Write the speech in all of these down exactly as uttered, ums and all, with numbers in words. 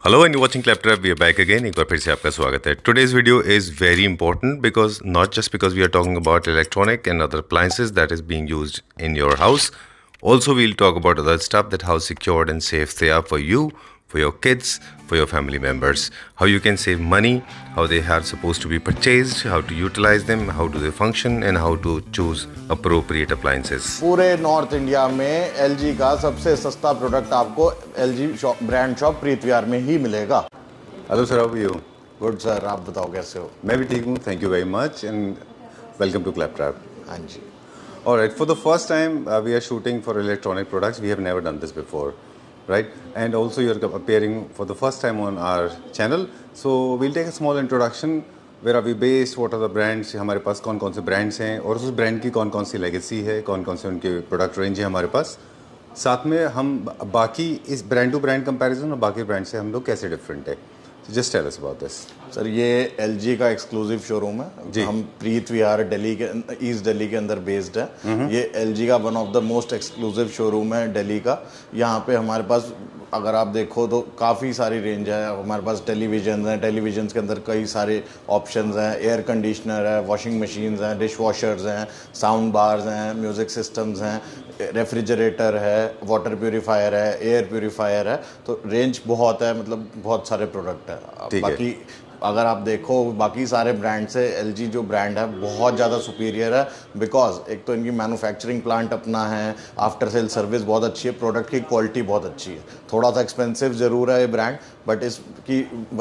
Hello and you're watching Claptrap. We are back again. एक बार फिर से आपका स्वागत है. Today's video is very important because not just because we are talking about electronic and other appliances that is being used in your house. Also, we'll talk about other stuff that how secured and safe they are for you, for your kids, for your family members. How you can save money, how they are supposed to be purchased, how to utilize them, how do they function, and how to choose appropriate appliances. पूरे north India में LG का सबसे सस्ता product आपको LG brand shop Preet Vihar में ही मिलेगा. Hello sir, how are you? Good sir, आप बताओ कैसे हो? मैं भी ठीक हूँ. Thank you very much and welcome to Claptrap. हाँ जी. All right, for the first time uh, we are shooting for electronic products. We have never done this before, right? And also you're appearing for the first time on our channel. So we'll take a small introduction. Where are we based? What are the brands? हमारे पास कौन कौन से brands हैं और उस brand की कौन कौन सी legacy है, कौन कौन से उनके product range है हमारे पास. साथ में हम बाकी इस brand to brand comparison और बाकी brand से हम लोग कैसे different है. So just tell us about this. Sir ये एलजी का एक्सक्लूसिव शोरूम है. हम प्रीत विहार दिल्ली के ईस्ट दिल्ली के अंदर बेस्ड है. ये एलजी का one of the most exclusive showroom है दिल्ली का. यहाँ पे हमारे पास अगर आप देखो तो काफ़ी सारी रेंज है. हमारे पास टेलीविजन हैं, टेलीविजन के अंदर कई सारे ऑप्शंस हैं. एयर कंडीशनर है, वॉशिंग मशीन्स हैं, डिश वॉशर्स हैं, साउंड बार्स हैं, म्यूज़िक सिस्टम्स हैं, रेफ्रिजरेटर है, वाटर प्यूरीफायर है, एयर प्यूरीफायर है. तो रेंज बहुत है, मतलब बहुत सारे प्रोडक्ट है. बाकी अगर आप देखो बाकी सारे ब्रांड से एलजी जो ब्रांड है बहुत ज़्यादा सुपीरियर है. बिकॉज एक तो इनकी मैन्युफैक्चरिंग प्लांट अपना है, आफ्टर सेल सर्विस बहुत अच्छी है, प्रोडक्ट की क्वालिटी बहुत अच्छी है. थोड़ा सा एक्सपेंसिव ज़रूर है ये ब्रांड, बट इसकी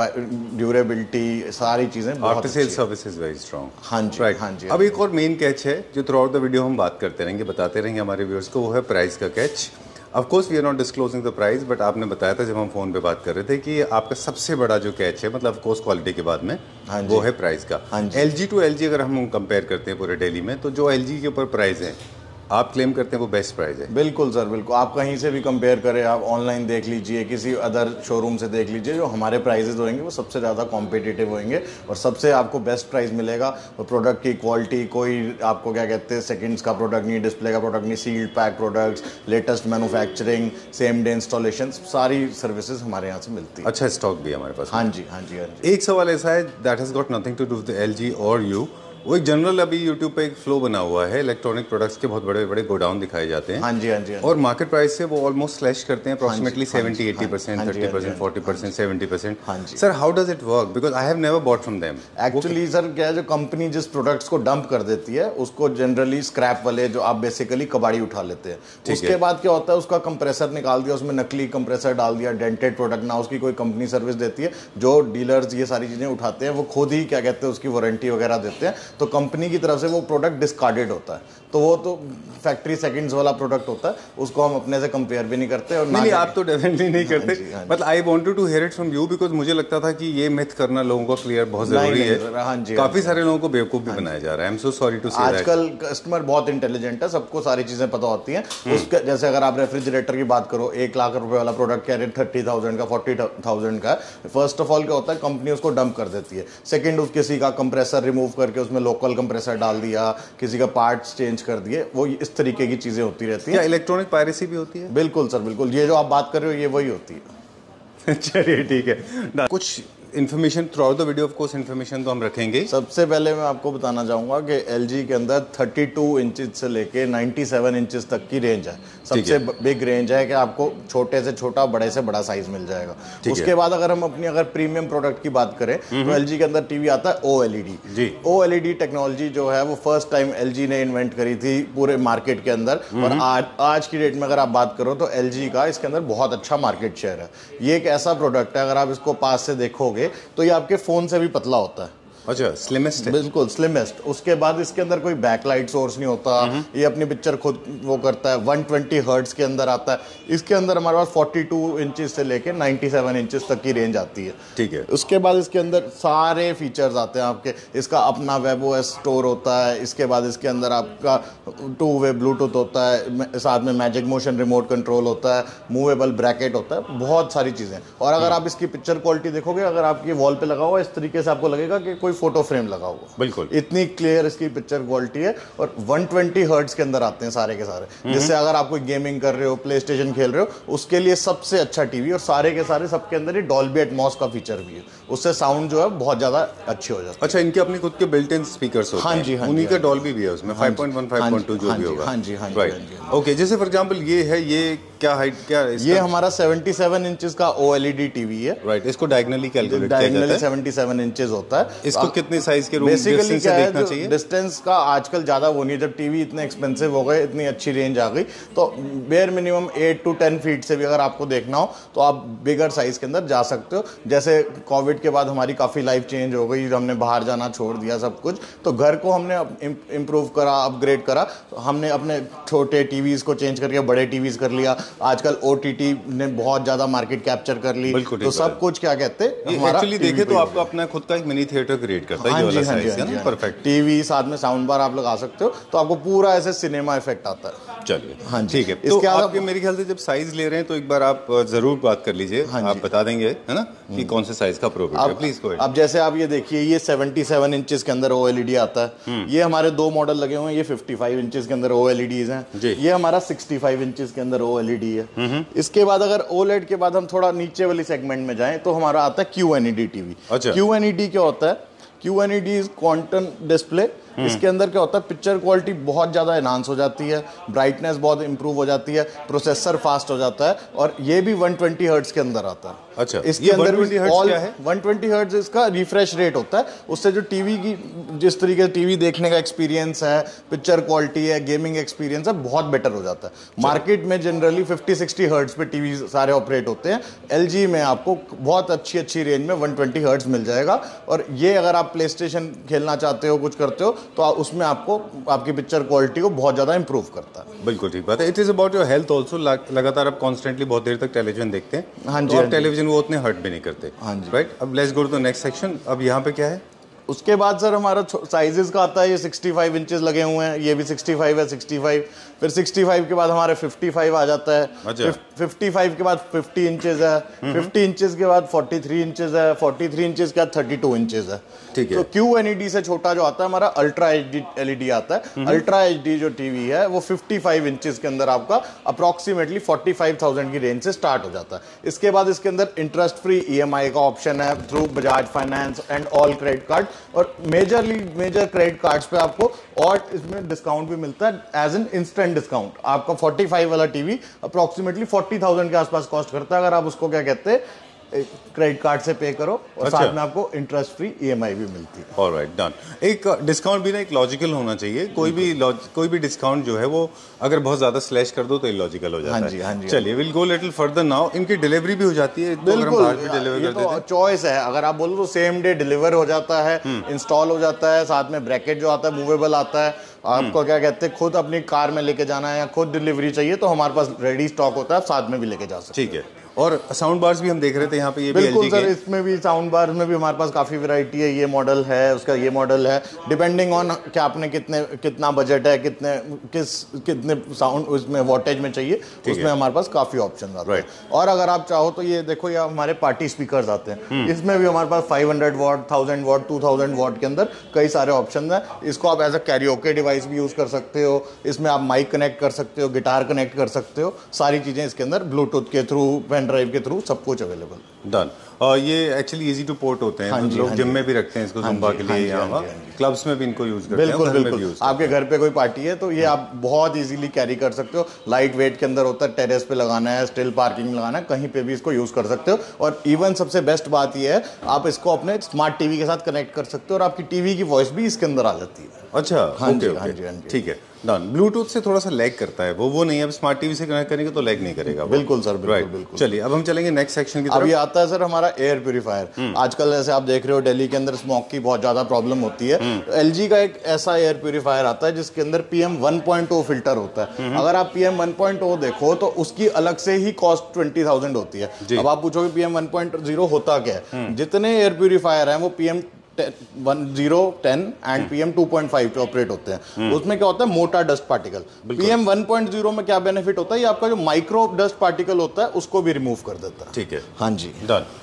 ड्यूरेबिलिटी सारी चीज़ें after sale service is very strong. हाँ जी, right. हाँ जी. अब एक और मेन कैच है जो थ्रू आउट द वीडियो हम बात करते रहेंगे, बताते रहेंगे हमारे व्यूअर्स को, वो है प्राइस का catch. Of course we are not disclosing the price, but आपने बताया था जब हम फोन पे बात कर रहे थे कि आपका सबसे बड़ा जो कैच है, मतलब ऑफ कोर्स क्वालिटी के बाद में, हाँ वो है प्राइस का. हाँ एलजी टू एलजी अगर हम कंपेयर करते हैं पूरे दिल्ली में, तो जो एलजी के ऊपर प्राइस है आप क्लेम करते हैं वो बेस्ट प्राइस है. बिल्कुल सर, बिल्कुल. आप कहीं से भी कंपेयर करें, आप ऑनलाइन देख लीजिए, किसी अदर शोरूम से देख लीजिए, जो हमारे प्राइजेस होंगे वो सबसे ज़्यादा कॉम्पिटिटिव होंगे और सबसे आपको बेस्ट प्राइस मिलेगा. और प्रोडक्ट की क्वालिटी, कोई आपको क्या कहते हैं सेकंड्स का प्रोडक्ट नहीं, डिस्प्ले का प्रोडक्ट नहीं, sealed pack products, latest manufacturing, same day installation, सारी सर्विसेज हमारे यहाँ से मिलती है. अच्छा स्टॉक भी है हमारे पास. हाँ जी, हाँ जी, हाँ जी. एक सवाल ऐसा है that has got nothing to do with LG और यू. वो एक जनरल अभी यूट्यूब पे एक फ्लो बना हुआ है, इलेक्ट्रॉनिक प्रोडक्ट्स के बहुत बड़े बड़े गोडाउन दिखाए जाते हैं. हाँ जी, हाँ जी. और मार्केट प्राइस से वो ऑलमोस्ट स्लैश करते हैं approximately seventy eighty percent, thirty percent, forty percent, seventy percent. Sir how does it work? Because I have never bought from them. Actually sir क्या है, जो कंपनी जिस प्रोडक्ट्स को डंप कर देती है उसको जनरली स्क्रैप वाले, जो आप बेसिकली कबाड़ी उठा लेते हैं. उसके बाद क्या होता है, उसका कंप्रेसर निकाल दिया, उसमें नकली कंप्रेसर डाल दिया, डेंटेड प्रोडक्ट ना उसकी कोई कंपनी सर्विस देती है. जो डीलर्स ये सारी चीज़ें उठाते हैं वो खुद ही क्या कहते हैं उसकी वारंटी वगैरह देते हैं. तो कंपनी की तरफ से वो प्रोडक्ट डिस्कार्डेड होता है. तो वो तो फैक्ट्री सेकंड्स वाला प्रोडक्ट होता है, उसको हम अपने से कंपेयर भी नहीं करते. और नहीं, नहीं आप तो डेफिनेटली नहीं करते. मतलब I wanted to hear it from you because मुझे लगता था कि ये मिथ करना लोगों को क्लियर बहुत जरूरी है. हाँ जी, काफी सारे लोगों को बेवकूफ भी बनाया जा रहा है. I am so sorry to say that. आजकल कस्टमर बहुत इंटेलिजेंट है, सबको सारी चीजें पता होती हैं. उसके जैसे अगर आप रेफ्रिजरेटर की बात करो, एक लाख रुपए वाला प्रोडक्ट क्या रेट थर्टी थाउजेंड का, फोर्टी थाउजेंड का. फर्स्ट ऑफ ऑल क्या होता है, कंपनी उसको डंप कर देती है. सेकंड, उस किसी का कंप्रेसर रिमूव करके उसमें लोकल कंप्रेसर डाल दिया, किसी का पार्ट्स चेंज कर दिए. वो इस तरीके की चीजें होती रहती है. क्या इलेक्ट्रॉनिक पायरेसी भी होती है? बिल्कुल सर, बिल्कुल. ये जो आप बात कर रहे हो ये वही होती है. चलिए ठीक है. कुछ information throughout the video, of course information तो हम रखेंगे. सबसे पहले मैं आपको बताना चाहूँगा कि एलजी के अंदर थर्टी टू इंचेस से लेके नाइन्टी सेवन इंचेस तक की रेंज है. सबसे बिग रेंज है कि आपको छोटे से छोटा, बड़े से बड़ा साइज मिल जाएगा. उसके बाद अगर हम अपनी अगर प्रीमियम प्रोडक्ट की बात करें तो एलजी के अंदर टीवी आता है O L E D. O L E D technology जो है वो फर्स्ट टाइम एलजी ने इन्वेंट करी थी पूरे मार्केट के अंदर. और आज आज की डेट में अगर आप बात करो तो एलजी का इसके अंदर बहुत अच्छा मार्केट शेयर है. ये एक ऐसा प्रोडक्ट है, अगर आप इसको पास से देखोगे तो ये आपके फोन से भी पतला होता है. अच्छा, स्लिमेस्ट है. बिल्कुल स्लिमेस्ट. उसके बाद इसके अंदर कोई बैकलाइट सोर्स नहीं होता. ये अपनी पिक्चर खुद वो करता है. वन ट्वेंटी हर्ट्ज के अंदर आता है. इसके अंदर हमारे पास फोर्टी टू इंचेस से लेके नाइन्टी सेवन इंचेस तक की रेंज आती है. ठीक है. उसके बाद इसके अंदर सारे फीचर्स आते हैं आपके. इसका अपना वेब ओएस स्टोर होता है. इसके बाद इसके अंदर आपका टू वे ब्लूटूथ होता है, साथ में मैजिक मोशन रिमोट कंट्रोल होता है, मूवेबल ब्रैकेट होता है, बहुत सारी चीज़ें. और अगर आप इसकी पिक्चर क्वालिटी देखोगे, अगर आपकी वॉल पे लगा हुआ इस तरीके से आपको लगेगा कि कोई कोई फोटो फ्रेम लगा हुआ। बिल्कुल, इतनी क्लियर इसकी पिक्चर क्वालिटी है और वन ट्वेंटी हर्ट्ज के अंदर आते हैं सारे के सारे, जिससे अगर आप कोई गेमिंग कर रहे हो, प्ले स्टेशन खेल रहे हो, उसके लिए सबसे अच्छा टीवी। और सारे के सारे सबके अंदर ही डॉल्बी एटमॉस का फीचर भी है, उससे साउंड जो है बहुत ज्यादा अच्छी हो जाती है। अच्छा, इनके अपने खुद के बिल्ट इन स्पीकर्स होते हैं? हाँ जी, हाँ उन्हीं जी, का डॉल्बी भी है उसमें, five point one, five point two जो भी होगा। हाँ जी, हाँ जी, राइट, ओके। जैसे फॉर एग्जांपल ये है, ये क्या हाइट क्या है ये हमारा सेवेंटी सेवन इंचेस का ओएलईडी टीवी है। राइट, इसको डायगोनली कैलकुलेट किया डायगोनली जाता है। सेवेंटी सेवन इंचेस होता है। इसको कितने साइज के रूम बेसिकली क्या है, देखना चाहिए? डिस्टेंस का आजकल ज्यादा वो नहीं है, जब टीवी इतने एक्सपेंसिव हो गए, इतनी अच्छी रेंज आ गई, तो bare minimum eight to ten feet से भी अगर आपको देखना हो तो आप बिगर साइज के अंदर जा सकते हो। जैसे कोविड के बाद हमारी काफी लाइफ चेंज हो गई, हमने बाहर जाना छोड़ दिया सब कुछ, तो घर को हमने इम्प्रूव करा, अपग्रेड करा। तो हमने अपने छोटे टीवीज को चेंज करके बड़े टीवीज कर लिया। आजकल ओटीटी ने बहुत ज्यादा मार्केट कैप्चर कर ली, तो सब कुछ क्या कहते हैं हमारा एक्चुअली देखे तो आपको अपना खुद का एक मिनी थिएटर क्रिएट करता है, ये वाला साइज है ना, परफेक्ट। टीवी साथ में साउंड बार आप लगा सकते हो, तो आपको पूरा ऐसे सिनेमा इफेक्ट आता है। चलिए, हाँ ठीक है। तो आप मेरे ख्याल से जब साइज ले रहे हैं तो एक बार आप जरूर बात कर लीजिए, आप बता देंगे है ना कि कौन से साइज का प्रोडक्ट है, प्लीज गो अहेड। अब जैसे आप ये देखिए, ये सेवेंटी सेवन इंचेस के अंदर ओएलईडी आता है। ये हमारे दो मॉडल लगे हुए हैं, ये फिफ्टी फाइव इंचेस के अंदर ओएलईडीज हैं, ये हमारा सिक्सटी फाइव इंचेस के अंदर ओएलईडी है। इसके बाद अगर ओलेड के बाद हम थोड़ा नीचे वाली सेगमेंट में जाएं तो हमारा आता है क्यूएनईडी टीवी। क्यूएनईडी क्या होता है? QNED is quantum display. इसके अंदर क्या होता है, पिक्चर क्वालिटी बहुत ज़्यादा एनहांस हो जाती है, ब्राइटनेस बहुत इंप्रूव हो जाती है, प्रोसेसर फास्ट हो जाता है, और ये भी वन ट्वेंटी हर्ट्ज के अंदर आता है। अच्छा, इसके अंदर भी ऑल वन ट्वेंटी हर्ट्ज इसका रिफ्रेश रेट होता है। उससे जो टीवी की जिस तरीके से टीवी देखने का एक्सपीरियंस है, पिक्चर क्वालिटी है, गेमिंग एक्सपीरियंस है, बहुत बेटर हो जाता है। मार्केट में जनरली फिफ्टी सिक्सटी हर्ट्ज पे टीवी सारे ऑपरेट होते हैं। एलजी में आपको बहुत अच्छी अच्छी रेंज में वन ट्वेंटी हर्ट्ज मिल जाएगा, और ये अगर आप प्ले स्टेशन खेलना चाहते हो, कुछ करते हो, तो उसमें आपको आपकी पिक्चर क्वालिटी को बहुत ज़्यादा इंप्रूव करता है। बिल्कुल ठीक बात है। It is about your health also. लगातार आप कॉन्स्टेंटली बहुत देर तक टेलीविजन देखते हैं, हाँ जी, तो टेलीविजन वो उतने हर्ट भी नहीं करते। हाँ जी, राइट। अब let's go to the next section. अब यहाँ पे क्या है? उसके बाद सर हमारा साइजेस का आता है, ये सिक्सटी फाइव इंचेस लगे हुए हैं, ये भी सिक्सटी फाइव है, सिक्सटी फाइव, फिर सिक्सटी फाइव के बाद हमारे फिफ्टी फाइव आ जाता है। अच्छा। फिफ्टी फाइव के बाद फिफ्टी इंचेस है, फिफ्टी इंचेस के बाद फोर्टी थ्री इंचेस है, फोर्टी थ्री इंचेस के बाद थर्टी टू इंचेस है। ठीक है। तो क्यूएनईडी से छोटा जो आता है हमारा अल्ट्रा एचडी एलईडी आता है। अल्ट्रा एचडी जो टीवी है वो फिफ्टी फाइव इंचेस के अंदर आपका अप्रोक्सीमेटली फोर्टी फाइव थाउजेंड की रेंज से स्टार्ट हो जाता है। इसके बाद इसके अंदर इंटरेस्ट फ्री ईएमआई का ऑप्शन है through Bajaj finance and all credit card, और मेजरली मेजर क्रेडिट कार्ड्स पे आपको और इसमें डिस्काउंट भी मिलता है एज एन इंस्टेंट डिस्काउंट। आपका फोर्टी फाइव वाला टीवी अप्रोक्सीमेटली फोर्टी थाउजेंड के आसपास कॉस्ट करता है, अगर आप उसको क्या कहते हैं क्रेडिट कार्ड से पे करो, और अच्छा। साथ में आपको इंटरेस्ट फ्री ईएमआई भी मिलती है। Alright, done. एक डिस्काउंट भी ना एक लॉजिकल होना चाहिए। कोई भी कोई भी डिस्काउंट जो है वो अगर बहुत ज्यादा स्लैश कर दो तो इलॉजिकल हो जाता हाँ जी, हाँ जी, है। चलिए, will go little further now. इनकी डिलीवरी भी हो जाती है? बिल्कुल, डिलीवर ये तो चॉइस है। अगर आप बोलो तो सेम डे डिलीवर हो जाता है, इंस्टॉल हो जाता है, साथ में ब्रैकेट जो आता है मूवेबल आता है। आपको क्या कहते हैं, खुद अपनी कार में लेके जाना है या खुद डिलीवरी चाहिए तो हमारे पास रेडी स्टॉक होता है, साथ में भी लेके जा सकते हैं। ठीक है। और साउंड बार्स भी हम देख रहे थे यहाँ पे, ये भी बिल्कुल एलजी सर, के। इसमें भी साउंड बार में भी हमारे पास काफ़ी वैरायटी है। ये मॉडल है, उसका ये मॉडल है, डिपेंडिंग ऑन क्या आपने कितने कितना बजट है, कितने किस कितने साउंड उसमें वॉटेज में चाहिए, उसमें हमारे पास काफ़ी ऑप्शन आते हैं। और अगर आप चाहो तो ये देखो, ये हमारे पार्टी स्पीकर्स आते हैं, इसमें भी हमारे पास five hundred watt, thousand watt, two thousand watt के अंदर कई सारे ऑप्शन हैं। इसको आप एज अ कैरियोके डिवाइस भी यूज़ कर सकते हो, इसमें आप माइक कनेक्ट कर सकते हो, गिटार कनेक्ट कर सकते हो, सारी चीज़ें इसके अंदर ब्लूटूथ के थ्रू, पेन ड्राइव के थ्रू सब कुछ अवेलेबल। डन। और ये एक्चुअली इजी टू पोर्ट होते हैं। हाँ जी, लोग हाँ जिम जी, में भी रखते हैं इसको, जुम्बा के लिए, यहाँ क्लब्स में भी इनको यूज करते हैं। बिल्कुल घर में भी बिल्कुल, यूज आपके घर पे कोई पार्टी है तो ये आप बहुत इजीली कैरी कर सकते हो। लाइट वेट के अंदर होता है, टेरेस पे लगाना है, स्टिल पार्किंग में लगाना है, कहीं पे भी इसको यूज कर सकते हो। और इवन सबसे बेस्ट बात ये है, आप इसको अपने स्मार्ट टीवी के साथ कनेक्ट कर सकते हो और आपकी टीवी की वॉइस भी इसके अंदर आ जाती है। अच्छा, हाँ जी, ओके, हाँ जी, हाँ जी। ठीक है, डन। ब्लूटूथ से थोड़ा सा लैग करता है, वो वो नहीं है। अब स्मार्ट टीवी से कनेक्ट करेंगे तो लैग नहीं करेगा। बिल्कुल सर, बिल्कुल राइट, बिल्कुल। चलिए अब हम चलेंगे नेक्स्ट सेक्शन की तरफ। अब ये आता है सर हमारा एयर प्यूरीफायर। आजकल जैसे आप देख रहे हो दिल्ली के अंदर स्मोक की बहुत ज्यादा प्रॉब्लम होती है, तो एलजी का एक ऐसा एयर प्यूरीफायर आता है जिसके अंदर PM one point O filter होता है। अगर आप पीएम वन पॉइंट ओ देखो तो उसकी अलग से ही कॉस्ट ट्वेंटी थाउजेंड होती है। अब आप पूछोगे पीएम वन पॉइंट ज़ीरो होता क्या है? जितने एयर प्यूरीफायर हैं वो PM one zero ten and PM two point five पे ऑपरेट होते हैं। उसमें क्या होता है, मोटा dust particle. PM one point zero में क्या बेनिफिट होता है, ये आपका जो माइक्रो डस्ट पार्टिकल होता है उसको भी रिमूव कर देता है। ठीक है, हाँ जी, डन।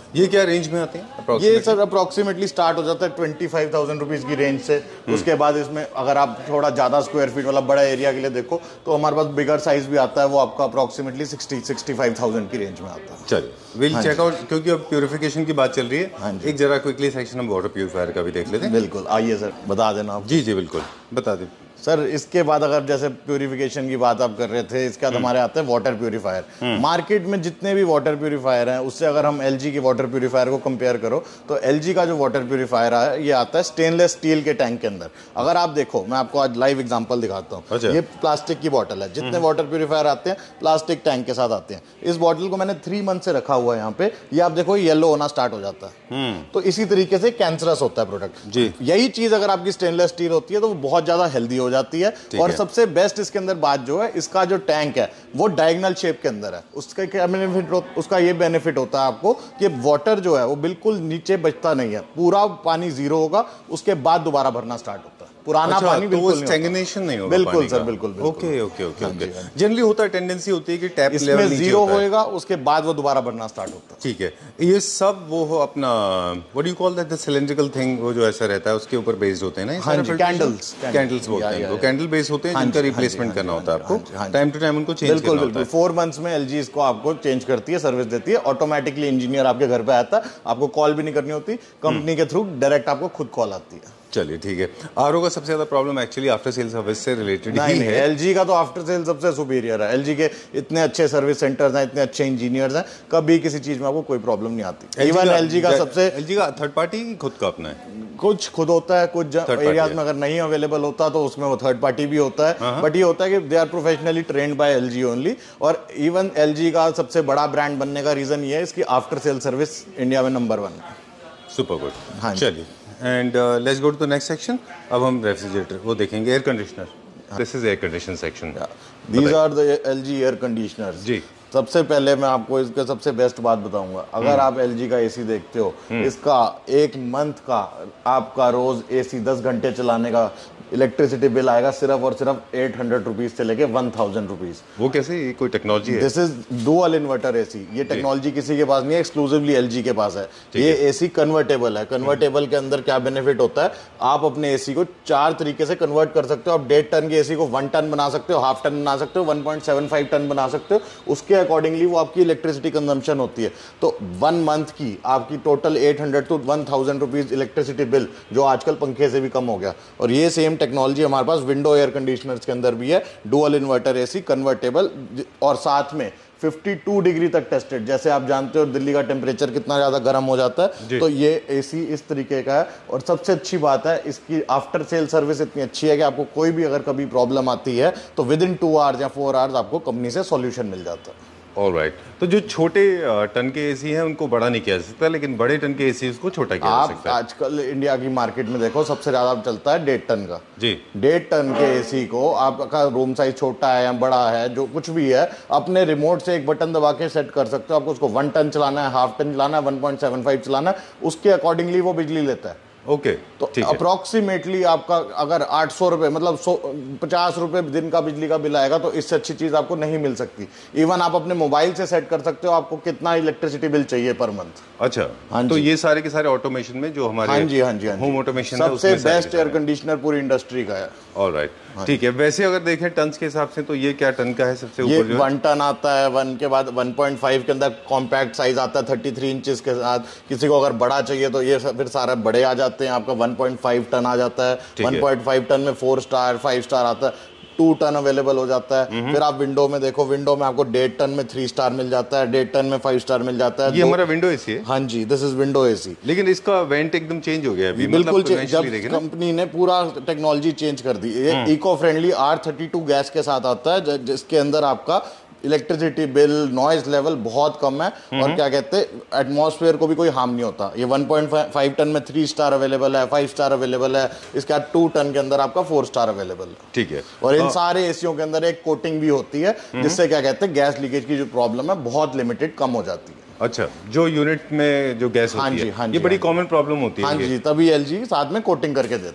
ये क्या रेंज में आते हैं ये approximately? सर अप्रोक्सीमेटली स्टार्ट हो जाता है ट्वेंटी फाइव थाउजेंड रुपीज़ की रेंज से। उसके बाद इसमें अगर आप थोड़ा ज़्यादा स्क्वायर फीट वाला बड़ा एरिया के लिए देखो तो हमारे पास बिगर साइज भी आता है, वो आपका approximately sixty sixty five thousand की रेंज में आता है। चलिए विल चेक आउट, क्योंकि अब प्यूरिफिकेशन की बात चल रही है, एक जरा क्विकली सेक्शन हम वाटर प्यूरिफायर का भी देख लेते हैं। बिल्कुल, आइए सर बता देना आप। जी जी बिल्कुल बता दें सर। इसके बाद अगर जैसे प्यूरिफिकेशन की बात आप कर रहे थे, इसके बाद हमारे आते हैं वाटर प्यूरिफायर। मार्केट में जितने भी वाटर प्यूरिफायर हैं उससे अगर हम एलजी के वाटर प्यूरिफायर को कंपेयर करो तो एलजी का जो वाटर प्यूरिफायर है ये आता है स्टेनलेस स्टील के टैंक के अंदर। अगर आप देखो, मैं आपको आज लाइव एग्जांपल दिखाता हूँ। अच्छा। ये प्लास्टिक की बॉटल है, जितने वाटर प्यूरिफायर आते हैं प्लास्टिक टैंक के साथ आते हैं। इस बॉटल को मैंने थ्री मंथ से रखा हुआ है यहाँ पे, ये आप देखो येलो होना स्टार्ट हो जाता है। तो इसी तरीके से कैंसरस होता है प्रोडक्ट जी। यही चीज अगर आपकी स्टेनलेस स्टील होती है तो वो बहुत ज्यादा हेल्दी हो जाती है। और सबसे बेस्ट इसके अंदर बात जो है, इसका जो टैंक है वो डायगोनल शेप के अंदर है। उसका क्या बेनिफिट, उसका ये बेनिफिट होता है आपको कि वाटर जो है वो बिल्कुल नीचे बचता नहीं है, पूरा पानी जीरो होगा, उसके बाद दोबारा भरना स्टार्ट होता है। पुराना अच्छा, पानी बिल्कुल तो स्टैग्नेशन नहीं होगा। बिल्कुल सर, बिल्कुल। Okay okay okay okay. Generally होता है, टेंडेंसी होती है कि टैप इसमें लेवल जीरो होएगा, उसके बाद वो दोबारा भरना स्टार्ट होता है। ठीक है, ये सब वो हो अपना what do you call that, the cylindrical thing, वो जो ऐसा रहता है उसके ऊपर बेस्ड होते हैं ना। हाँ जी, कैंडल्स कैंडल्स बोलते हैं, वो कैंडल बेस्ड होते हैं जिनका रिप्लेसमेंट करना होता है आपको टाइम टू टाइम, उनको चेंज करना होता है। बिल्कुल, फोर मंथ्स में एलजी इसको आपको चेंज करती है, सर्विस देती है। ऑटोमेटिकली इंजीनियर आपके घर पे आता है, आपको कॉल भी नहीं करनी होती, कंपनी के थ्रू डायरेक्ट आपको खुद कॉल आती है। चलिए ठीक है। आरओ का सबसे ज्यादा problem actually after sale service से रिलेटेड ही है। एलजी का तो आफ्टर सेल सबसे सुपीरियर है। एलजी के इतने अच्छे सर्विस सेंटर्स हैं, इतने अच्छे इंजीनियर्स हैं, कभी किसी चीज में आपको कोई प्रॉब्लम नहीं आती। इवन एलजी का सबसे एलजी का थर्ड पार्टी खुद का अपना है, कुछ खुद होता है, कुछ एरियाज में अगर नहीं अवेलेबल होता तो उसमें वो थर्ड पार्टी भी होता है। बट ये होता है कि they are professionally trained by LG only. और इवन एलजी का सबसे बड़ा ब्रांड बनने का रीजन ये है इसकी आफ्टर सेल सर्विस इंडिया में नंबर वन है। Super good. हाँ, चलिए and let's go to the next section. अब हम रेफ्रिजरेटर वो देखेंगे, air conditioner. This is air condition section. These are the LG air conditioners. जी, सबसे पहले मैं आपको इसका सबसे बेस्ट बात बताऊंगा। अगर आप एलजी का एसी देखते हो, इसका एक मंथ का आपका रोज एसी दस घंटे चलाने का इलेक्ट्रिसिटी बिल आएगा सिर्फ और सिर्फ एट हंड्रेड रुपीज से लेके वन थाउजेंड रुपीज। वो कैसे, ये कोई टेक्नोलॉजी है? This is dual inverter AC. ये टेक्नोलॉजी किसी के पास नहीं है, एक्सक्लूसिवली एलजी के पास है। ये एसी कन्वर्टेबल है। कन्वर्टेबल के अंदर क्या बेनिफिट होता है, आप अपने एसी को चार तरीके से कन्वर्ट कर सकते हो। आप डेढ़ टन के एसी को वन टन बना सकते हो, हाफ टन बना सकते हो, one point seven five ton बना सकते हो। उसके अकॉर्डिंगली वो आपकी इलेक्ट्रिसिटी कंजम्पशन होती है। तो वन मंथ की आपकी total eight hundred to one thousand rupees electricity bill, जो आजकल पंखे से भी कम हो गया। और ये सेम टेक्नोलॉजी हमारे पास विंडो एयर कंडीशनर्स के अंदर भी है, डुअल इन्वर्टर एसी कन्वर्टेबल, और साथ में बावन डिग्री तक टेस्टेड। जैसे आप जानते हो दिल्ली का टेम्परेचर कितना ज्यादा गर्म हो जाता है, तो ये एसी इस तरीके का है। और सबसे अच्छी बात है इसकी आफ्टर सेल सर्विस इतनी अच्छी है कि आपको कोई भी अगर कभी प्रॉब्लम आती है तो विद इन टू आवर्स या फोर आवर्स आपको कंपनी से सॉल्यूशन मिल जाता है। All right. तो जो छोटे टन के एसी हैं उनको बड़ा नहीं किया जा सकता, लेकिन बड़े टन के एसी उसको छोटा किया जा सकता है। आप आजकल इंडिया की मार्केट में देखो सबसे ज्यादा चलता है डेढ़ टन का। जी, डेढ़ टन के एसी को आपका रूम साइज छोटा है या बड़ा है, जो कुछ भी है, अपने रिमोट से एक बटन दबा के सेट कर सकते हो। आपको उसको वन टन चलाना है, हाफ टन चलाना है, वन पॉइंट सेवन फाइव चलाना है, उसके अकॉर्डिंगली वो बिजली लेता है। ओके okay, तो अप्रोक्सीमेटली आपका अगर आठ सौ रुपए मतलब सौ पचास रुपए दिन का बिजली का बिल आएगा तो इससे अच्छी चीज आपको नहीं मिल सकती। इवन आप अपने मोबाइल से सेट कर सकते हो आपको कितना इलेक्ट्रिसिटी बिल चाहिए पर मंथ। अच्छा, हाँ, तो ये सारे के सारे ऑटोमेशन में जो हमारे हाँ जी हाँ जी होम ऑटोमेशन सबसे बेस्ट एयर कंडीशनर पूरी इंडस्ट्री का है। ऑल राइट, ठीक है। वैसे अगर देखें टन के हिसाब से तो ये क्या टन का है सबसे ऊपर? ये वन टन आता है, वन के बाद वन पॉइंट फाइव के अंदर कॉम्पैक्ट साइज आता है थर्टी थ्री इंचेस के साथ। किसी को अगर बड़ा चाहिए तो ये फिर सारे बड़े आ जाते हैं। आपका वन पॉइंट फाइव टन आ जाता है, वन पॉइंट फाइव टन में फोर स्टार फाइव स्टार आता है, टू टन अवेलेबल हो जाता है। फिर आप विंडो में देखो, विंडो में आपको डेढ़ टन में थ्री स्टार मिल जाता है, डेढ़ टन में फाइव स्टार मिल जाता है। ये हमारा विंडो एसी है? हाँ जी, दिस इज विंडो एसी। लेकिन इसका वेंट एकदम चेंज हो गया अभी। बिल्कुल मतलब जब कंपनी ने पूरा टेक्नोलॉजी चेंज कर दी। ये eco friendly R thirty two gas के साथ आता है, जिसके अंदर आपका इलेक्ट्रिसिटी बिल, नॉइज लेवल बहुत कम है। और क्या कहते हैं, एटमॉस्फेयर को भी कोई हार्म नहीं होता। ये वन पॉइंट फाइव टन में थ्री स्टार अवेलेबल है, फाइव स्टार अवेलेबल है। इसके बाद टू टन के अंदर आपका फोर स्टार अवेलेबल है। ठीक है। और इन सारे एसियों के अंदर एक कोटिंग भी होती है, जिससे क्या कहते हैं गैस लीकेज की जो प्रॉब्लम है बहुत लिमिटेड कम हो जाती है। अच्छा, जो यूनिट में जो गैस होती हाँ जी, है, हाँ जी, ये बड़ी हाँ कॉमन प्रॉब्लम होती है। हाँ जी, तभी एलजी साथ में कोटिंग करके देता है।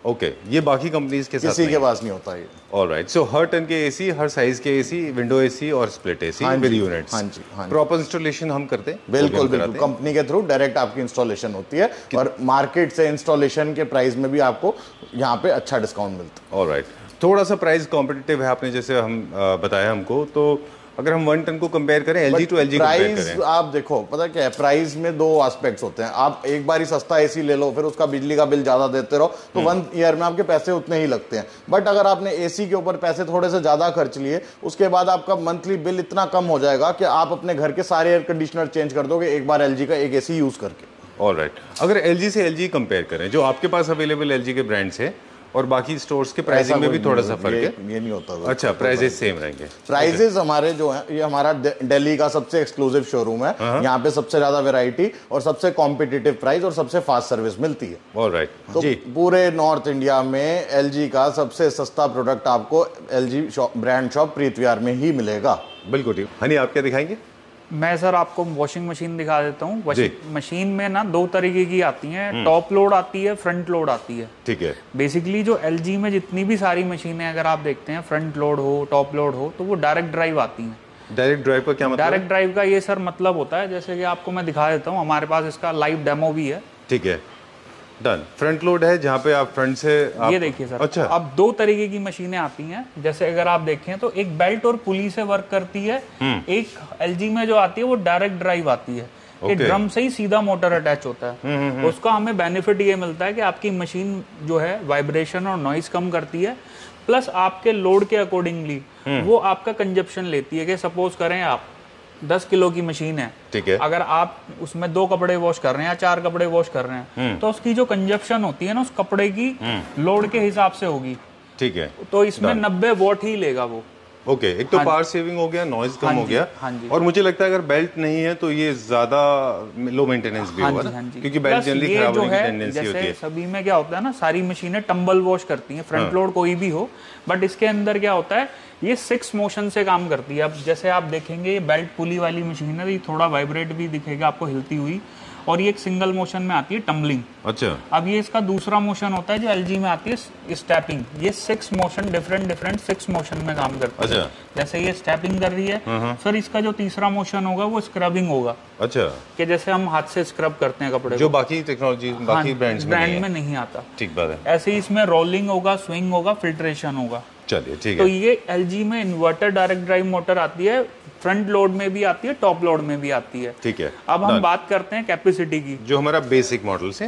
ओके okay, ये बाकी कंपनीज के साथ किसी के पास नहीं होता ये। ऑलराइट, सो हर टन के एसी, हर साइज के एसी, विंडो एसी और स्प्लिट एसी विद यूनिट्स। हाँ जी, हाँ जी। प्रॉपर इंस्टॉलेशन हम करते हैं? बिल्कुल बिल्कुल, कंपनी के थ्रू डायरेक्ट आपकी इंस्टॉलेशन होती है और मार्केट से इंस्टॉलेशन के प्राइस में भी आपको यहाँ पे अच्छा डिस्काउंट मिलता है। ऑलराइट, थोड़ा सा प्राइस कॉम्पिटिटिव है आपने जैसे हम बताया हमको, तो अगर हम वन टन को कंपेयर करें एलजी टू एलजी कंपेयर करें, आप देखो पता क्या है, प्राइस में दो एस्पेक्ट्स होते हैं। आप एक बार ही सस्ता एसी ले लो, फिर उसका बिजली का बिल ज्यादा देते रहो, तो वन ईयर में आपके पैसे उतने ही लगते हैं। बट अगर आपने एसी के ऊपर पैसे थोड़े से ज्यादा खर्च लिए, उसके बाद आपका मंथली बिल इतना कम हो जाएगा कि आप अपने घर के सारे एयर कंडीशनर चेंज कर दोगे एक बार एलजी का एक एसी यूज करके। ऑलराइट, अगर एलजी से एलजी कंपेयर करें, जो आपके पास अवेलेबल एलजी के ब्रांड्स है और बाकी स्टोर्स के प्राइसिंग में भी थोड़ा सा फर्क है? ये नहीं होता। अच्छा, प्राइसेस सेम रहेंगे? प्राइसेस हमारे जो हैं, ये हमारा दिल्ली का सबसे एक्सक्लूसिव शोरूम है। यहाँ पे सबसे ज्यादा वैरायटी और सबसे कॉम्पिटिटिव प्राइस और सबसे फास्ट सर्विस मिलती है। ऑलराइट, तो जी। पूरे नॉर्थ इंडिया में एलजी का सबसे सस्ता प्रोडक्ट आपको LG brand shop Preet Vihar में ही मिलेगा। बिल्कुल ठीक। हनी, आप क्या दिखाएंगे? मैं सर आपको वॉशिंग मशीन दिखा देता हूँ। वॉशिंग मशीन में ना दो तरीके की आती हैं, टॉप लोड आती है, फ्रंट लोड आती है। ठीक है। बेसिकली जो एलजी में जितनी भी सारी मशीनें अगर आप देखते हैं, फ्रंट लोड हो, टॉप लोड हो, तो वो डायरेक्ट ड्राइव आती हैं। डायरेक्ट ड्राइव का क्या मतलब? डायरेक्ट ड्राइव का ये सर मतलब होता है, जैसे कि आपको मैं दिखा देता हूँ, हमारे पास इसका लाइव डेमो भी है। ठीक है, डन। फ्रंट लोड है जहाँ पे आप फ्रंट से आप... ये देखिए सर। अच्छा, अब दो तरीके की मशीनें आती हैं। जैसे अगर आप देखें तो एक बेल्ट और पुली से वर्क करती है, एक एलजी में जो आती है वो डायरेक्ट ड्राइव आती है। okay. ड्रम से ही सीधा मोटर अटैच होता है। उसका हमें बेनिफिट ये मिलता है कि आपकी मशीन जो है वाइब्रेशन और नॉइज कम करती है, प्लस आपके लोड के अकॉर्डिंगली वो आपका कंजप्शन लेती है। कि सपोज करें आप दस किलो की मशीन है, ठीक है, अगर आप उसमें दो कपड़े वॉश कर रहे हैं या चार कपड़े वॉश कर रहे हैं, तो उसकी जो कंजप्शन होती है ना उस कपड़े की लोड के हिसाब से होगी। ठीक है, तो इसमें नब्बे वॉट ही लेगा वो। ओके okay, एक तो पावर सेविंग हो गया, नॉइज कम हाँ हो गया, हाँ जी। और मुझे लगता है अगर बेल्ट नहीं है तो ये ज्यादा लो मेंटेनेंस भी होगा ना, क्योंकि बेल्ट जनरली खराब होने की टेंडेंसी होती है। सभी में क्या होता है ना, सारी मशीनें टंबल वॉश करती हैं, फ्रंट लोड कोई भी हो, बट इसके अंदर क्या होता है, ये सिक्स मोशन से काम करती है। अब जैसे आप देखेंगे ये बेल्ट पुली वाली मशीन है, ये थोड़ा वाइब्रेट भी दिखेगा आपको हिलती हुई, और ये एक सिंगल मोशन में आती है टम्बलिंग। अच्छा। अब ये इसका दूसरा मोशन होता है जो एलजी में आती है स्टेपिंग। ये six motion different different six motion में काम करती है। अच्छा। जैसे ये स्टेपिंग कर रही है, फिर इसका जो तीसरा मोशन होगा वो स्क्रबिंग होगा। अच्छा, कि जैसे हम हाथ से स्क्रब करते हैं कपड़े जो बाकी टेक्नोलॉजी बाकी ब्रांड्स में ब्रांड में नहीं आता। ठीक बात है। ऐसे ही इसमें रोलिंग होगा, स्विंग होगा, फिल्ट्रेशन होगा। चलिए ठीक है। तो ये एलजी में इन्वर्टर डायरेक्ट ड्राइव मोटर आती है, फ्रंट लोड में भी आती है, टॉप लोड में भी आती है। ठीक है। अब हम बात करते हैं कैपेसिटी की। जो हमारा बेसिक मॉडल से,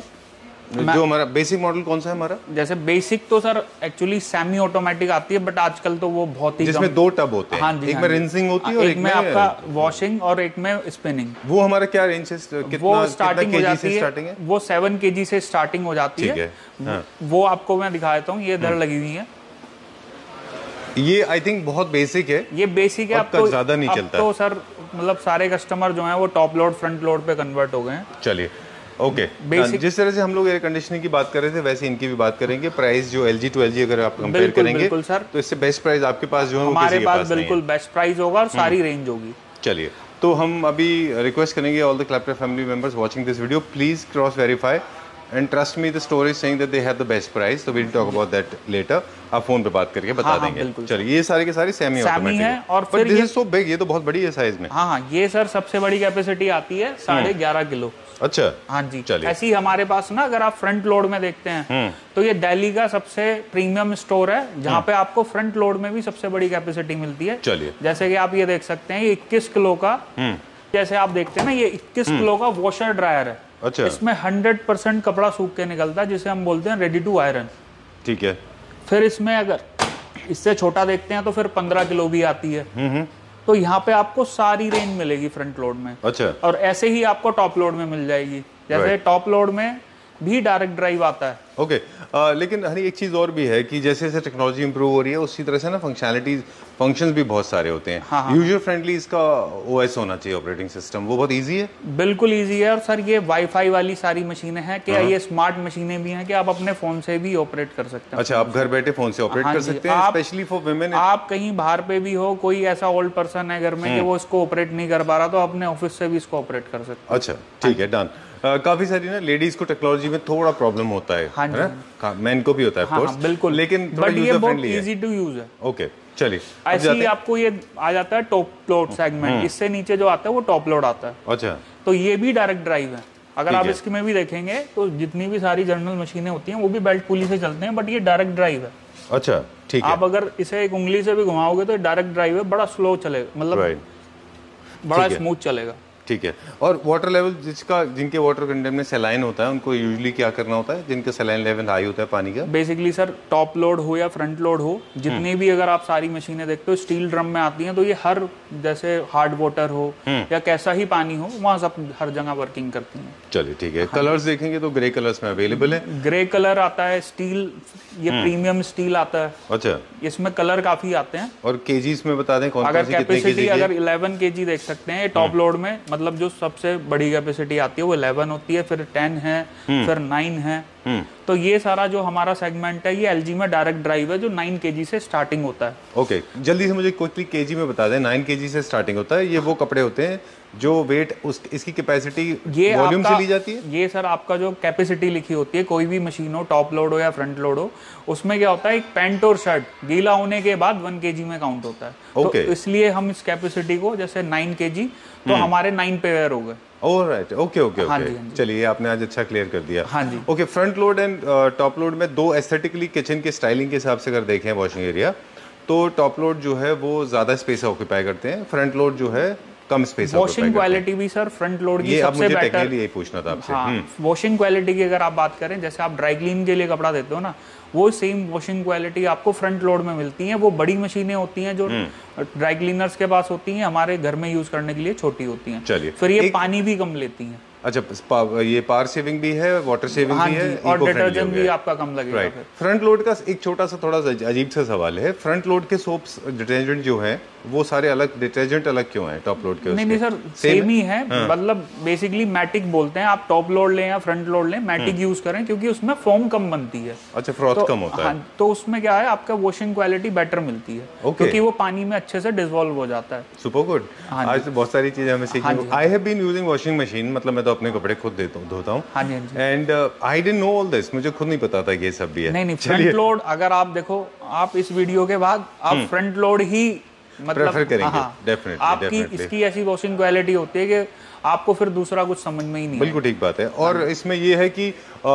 जो हमारा बेसिक मॉडल कौन सा है हमारा? जैसे बेसिक तो सर एक्चुअली सेमी ऑटोमेटिक आती है, बट आजकल तो वो बहुत ही जिसमें दो टब होते हैं। हाँ जी, एक हाँ में रिंसिंग होती है और एक में आपका वॉशिंग और एक में स्पिनिंग। वो हमारा क्या रेंज से कितना, वो स्टार्टिंग हो जाती है, स्टार्टिंग है? वो सेवन केजी से स्टार्टिंग हो जाती है। हाँ। वो आपको मैं दिखा देता हूँ, ये इधर लगी हुई है। ये आई थिंक बहुत बेसिक है। ये बेसिक है, अब तो ज्यादा नहीं चलता तो सर मतलब सारे कस्टमर जो हैं वो टॉप लोड फ्रंट लोड पे कन्वर्ट हो गए हैं। चलिए ओके, बेसिक जिस तरह से हम लोग एयर कंडीशनिंग की बात कर रहे थे वैसे इनकी भी बात करेंगे। प्राइस जो एलजी टू एलजी अगर आप कंपेयर करेंगे बिल्कुल सर, तो इससे बेस्ट प्राइस आपके पास जो है हमारे पास बिल्कुल बेस्ट प्राइस होगा और सारी रेंज होगी। चलिए, तो हम अभी रिक्वेस्ट करेंगे all the claptop family members watching this video, please cross verify and trust me the store is saying that they have the best price, so we'll talk about that later। आप phone पे बात करके बता हाँ, देंगे। हाँ, चलिए, ये सारे के सारे सेमी ऑटोमेटिक है, और फिर दिस इज सो बिग, ये तो बहुत बड़ी है साइज में। हाँ हाँ, ये सर सबसे बड़ी कैपेसिटी आती है साढ़े ग्यारह किलो। अच्छा, हाँ जी। ऐसी हमारे पास ना अगर आप फ्रंट लोड में देखते हैं तो ये दिल्ली का सबसे प्रीमियम स्टोर है जहाँ पे आपको फ्रंट लोड में भी सबसे बड़ी कैपेसिटी मिलती है। चलिए, जैसे कि आप ये देख सकते हैं, ये इक्कीस किलो का, जैसे आप देखते हैं ना ये इक्कीस किलो का वॉशर ड्रायर है। अच्छा। इसमें हंड्रेड परसेंट कपड़ा सूख के निकलता है, जिसे हम बोलते हैं रेडी टू आयरन। ठीक है। फिर इसमें अगर इससे छोटा देखते हैं तो फिर पंद्रह किलो भी आती है। तो यहाँ पे आपको सारी रेंज मिलेगी फ्रंट लोड में। अच्छा। और ऐसे ही आपको टॉप लोड में मिल जाएगी, जैसे टॉप लोड में भी डायरेक्ट ड्राइव आता है। Okay okay. uh, लेकिन हनी एक चीज़ और भी है कि जैसे जैसे टेक्नोलॉजी इंप्रूव हो रही है उसी तरह से ना फंक्शनैलिटीज फंक्शंस भी बहुत सारे होते हैं। हाँ, हाँ। यूजर फ्रेंडली इसका ओएस होना चाहिए, ऑपरेटिंग सिस्टम, वो बहुत इजी है। बिल्कुल इजी है। और सर ये वाईफाई वाली सारी मशीनें हैं कि ये स्मार्ट मशीनें भी हैं कि आप अपने फोन से भी ऑपरेट कर सकते हैं। अच्छा, आप घर बैठे फोन से ऑपरेट कर सकते हैं, स्पेशली फॉर वुमेन। आप कहीं बाहर पे भी हो, कोई ऐसा ओल्ड पर्सन है घर में कि वो इसको ऑपरेट नहीं कर पा रहा, तो अपने ऑफिस से भी इसको ऑपरेट कर सकते हैं। अच्छा ठीक है, डन। uh, काफी सारी ना लेडीज को टेक्नोलॉजी में थोड़ा प्रॉब्लम होता है, हाँ है ना, मैन को भी होता है, हाँ, कोर्स, हाँ, बिल्कुल, लेकिन बट ये बहुत इजी टू यूज है। ओके, चलिए ऐसे ही आपको ये आ जाता है टॉप लोड सेगमेंट, इससे नीचे जो आता है वो टॉप लोड आता है। अच्छा, तो ये भी डायरेक्ट ड्राइव है। अगर आप इसके में भी देखेंगे तो जितनी भी सारी जनरल मशीनें होती हैं वो भी बेल्ट पुली से चलते हैं, बट ये डायरेक्ट ड्राइव है। अच्छा, ठीक है। आप अगर इसे एक उंगली से भी घुमाओगे तो डायरेक्ट ड्राइव है, बड़ा स्लो चलेगा, मतलब बड़ा स्मूथ चलेगा। ठीक है। और वाटर लेवल जिसका जिनके वाटर कंटेंट में सलाइन होता है उनको यूजुअली क्या करना होता है, जिनका सलाइन लेवल हाई होता है पानी का? बेसिकली सर टॉप लोड हो या फ्रंट लोड हो, जितनी भी अगर आप सारी मशीनें देखते हो स्टील ड्रम में आती हैं, तो ये हर जैसे हार्ड वाटर हो या कैसा ही पानी हो वहाँ सब हर जगह वर्किंग करती हैं। चलिए ठीक है। कलर्स देखेंगे तो ग्रे कलर्स में अवेलेबल है। ग्रे कलर आता है, स्टील, ये प्रीमियम स्टील आता है। अच्छा, इसमें कलर काफी आते हैं। और केजीज में बता दें कौन अगर कौन सी कितने कैपेसिटी केजी? अगर इलेवन केजी देख सकते हैं टॉप लोड में, मतलब जो सबसे बड़ी कैपेसिटी आती है वो इलेवन होती है, फिर टेन है, फिर नाइन है। तो ये सारा जो हमारा सेगमेंट है ये एलजी में डायरेक्ट ड्राइव है जो नाइन केजी से स्टार्टिंग होता है। ओके, जल्दी से मुझे क्विकली केजी में बता दें। नाइन केजी से स्टार्टिंग होता है। ये वो कपड़े होते हैं जो वेट उस इसकी कैपेसिटी वॉल्यूम से ली जाती है? ये सर आपका जो कैपेसिटी लिखी होती है कोई भी मशीन हो, टॉप लोड हो या फ्रंट लोड हो, उसमें क्या होता है एक पैंट और शर्ट गीला होने के बाद वन केजी में काउंट होता है। okay. तो इसलिए हम इस कैपेसिटी को जैसे नाइन केजी तो हमारे नाइन पेयर हो गए। ऑलराइट, ओके ओके ओके, चलिए आपने आज अच्छा क्लियर कर दिया। हाँ जी। Okay, front load and top load में दो एस्थेटिकली किचन के स्टाइलिंग के हिसाब से अगर देखें वॉशिंग एरिया, तो टॉप लोड जो है वो ज्यादा स्पेस ऑक्यूपाई करते हैं, फ्रंट लोड जो है कम स्पेस। वॉशिंग क्वालिटी भी सर फ्रंट लोड की सबसे बेटर। यही पूछना था आपसे। हाँ, वॉशिंग क्वालिटी की अगर आप बात करें, जैसे आप ड्राई क्लीन के लिए कपड़ा देते हो ना, वो सेम वॉशिंग क्वालिटी आपको फ्रंट लोड में मिलती है। वो बड़ी मशीनें होती हैं जो ड्राई क्लीनर्स के पास होती हैं, हमारे घर में यूज करने के लिए छोटी होती हैं। चलिए, फिर ये पानी भी कम लेती हैं। अच्छा, ये पावर सेविंग भी है, वाटर सेविंग हाँ भी है, और डिटर्जेंट भी आपका कम लगेगा। राइट। फ्रंट लोड का एक छोटा सा थोड़ा सा अजीब सा सवाल है, फ्रंट लोड के सोप्स डिटर्जेंट जो है वो सारे अलग, डिटर्जेंट अलग क्यों है टॉप लोड के? नहीं नहीं सर, सेम ही है। हाँ। मतलब बेसिकली मैटिक बोलते हैं, आप टॉप लोड लें या फ्रंट लोड लें, मैटिक यूज करें क्योंकि उसमें फोम कम बनती है। अच्छा, फ्रॉथ तो, कम होता हाँ, है। तो उसमें क्या है आपका वॉशिंग क्वालिटी बेटर मिलती है क्योंकि वो पानी में अच्छे से डिसॉल्व हो जाता है। Super good. आज तो बहुत सारी चीजें हमें सीखने को। I have been using washing machine, मतलब मैं तो अपने कपड़े खुद देता हूँ, धोता हूँ। हाँ जी, हाँ जी। And I didn't know all this, मुझे खुद नहीं पता था ये सब भी है। नहीं नहीं, फ्रंट लोड अगर आप देखो, आप इस वीडियो के बाद आप फ्रंट लोड ही मतलब प्रेफर करेंगे। हाँ, डेफिनेटली आपकी डेफिनेटली। इसकी ऐसी वॉशिंग क्वालिटी होती है कि आपको फिर दूसरा कुछ समझ में ही नहीं। बिल्कुल ठीक बात है। और इसमें ये है कि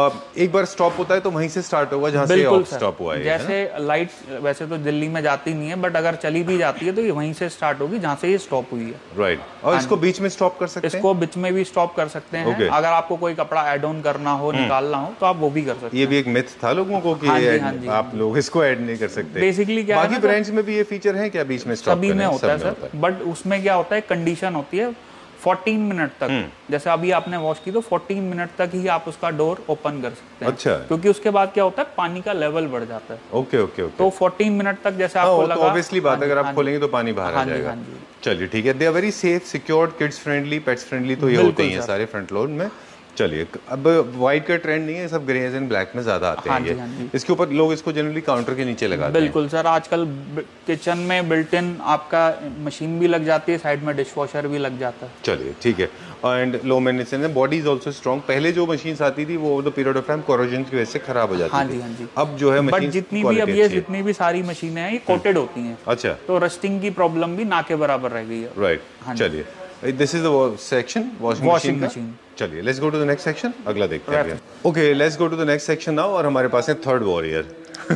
एक बार स्टॉप होता है तो वहीं से स्टार्ट होगा जहाँ से ऑफ स्टॉप हुआ है। जैसे लाइट वैसे तो दिल्ली में जाती नहीं है, बट अगर चली भी जाती है तो ये वहीं से स्टार्ट होगी जहाँ से ये स्टॉप हुई है। राइट। और इसको बीच में स्टॉप कर सकते हैं? इसको बीच में भी स्टॉप कर सकते हैं। okay. अगर आपको कोई कपड़ा ऐड ऑन करना हो, निकालना हो, तो आप वो भी कर सकते हैं। ये भी एक मिथ था लोगों को कि हाँ जी, हाँ जी, आप लोग इसको ऐड नहीं कर सकते। बेसिकली क्या बाकी ब्रांड्स में भी ये फीचर है क्या बीच में स्टॉप? सभी में होता है सर, बट उसमें क्या होता है कंडीशन होती है फोर्टीन मिनट तक। जैसे अभी आपने वॉश की तो फोर्टीन मिनट तक ही आप उसका डोर ओपन कर सकते हैं। अच्छा। क्योंकि उसके बाद क्या होता है पानी का लेवल बढ़ जाता है। Okay okay okay. तो फोर्टीन मिनट तक जैसे आपको लगा, ऑब्वियसली बात, अगर आप खोलेंगे तो पानी बाहर आ जाएगा। चलिए ठीक है। They are very safe, secured, kids friendly, pets friendly, तो ये होते हैं सारे फ्रंट लोड में। चलिए, अब व्हाइट का ट्रेंड नहीं है, सब ग्रेज एंड ब्लैक में ज्यादा आते हैं ये। इसके ऊपर लोग इसको जनरली काउंटर के नीचे लगाते हैं। बिल्कुल सर, आजकल किचन में बिल्ट इन आपका मशीन भी लग जाती है, साइड में डिशवॉशर भी लग जाता है। चलिए ठीक है। And low maintenance, body is also strong. पहले जो मशीन्स आती थी वो over the period of time corrosion की वजह से खराब हो जाती थी। हाँ जी, हाँ जी। अब जो है मशीन जितनी भी अब ये जितनी भी सारी मशीनें हैं ये कोटेड होती हैं। अच्छा। तो रस्टिंग की प्रॉब्लम भी ना के बराबर रह गई है। राइट। चलिए, this is the section washing machine. चलिए, let's go to the next section, अगला देखते हैं। Okay, let's go to the next section now. और हमारे पास है थर्ड वॉरियर।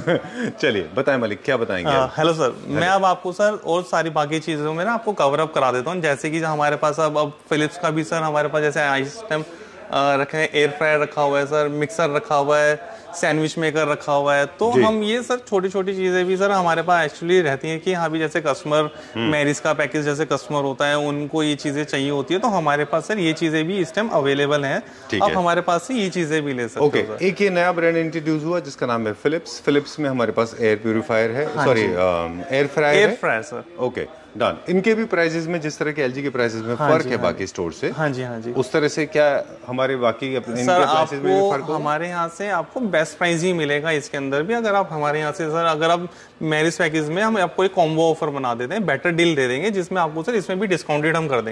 चलिए बताएं मालिक, क्या बताएंगे? हेलो सर, मैं अब आपको सर और सारी बाकी चीजों में ना आपको कवर अप करा देता हूँ। जैसे कि हमारे पास अब अब फिलिप्स का भी सर हमारे पास जैसे आइटम रखे हैं, एयर फ्रायर रखा हुआ है सर, मिक्सर रखा हुआ है, सैंडविच मेकर रखा हुआ है। तो हम ये सर छोटी छोटी चीजें भी सर हमारे पास एक्चुअली रहती हैं कि हाँ भी जैसे कस्टमर मैरिज का पैकेज जैसे कस्टमर होता है उनको ये चीजें चाहिए होती है, तो हमारे पास सर ये चीजें भी इस टाइम अवेलेबल हैं। आप हमारे पास से ये चीजें भी ले सकते हो। एक ये नया ब्रांड इंट्रोड्यूस हुआ जिसका नाम है फिलिप्स। फिलिप्स में हमारे पास एयर प्यूरिफायर है, sorry air fryer air fryer sir. Okay done. इनके भी प्राइसेस में जिस तरह के एलजी के प्राइसेस में हाँ फर्क है हाँ बाकी स्टोर से, हाँ जी हाँ जी, उस तरह से क्या हमारे बाकी सर आपको हमारे यहाँ से आपको बेस्ट प्राइस ही मिलेगा इसके अंदर भी। अगर आप हमारे यहाँ से सर अगर आप मैरिज पैकेज में हम आपको एक कॉम्बो ऑफर बना देते हैं, बेटर डील दे देंगे जिसमें आपको सर इसमें भी डिस्काउंटेड हम कर देंगे।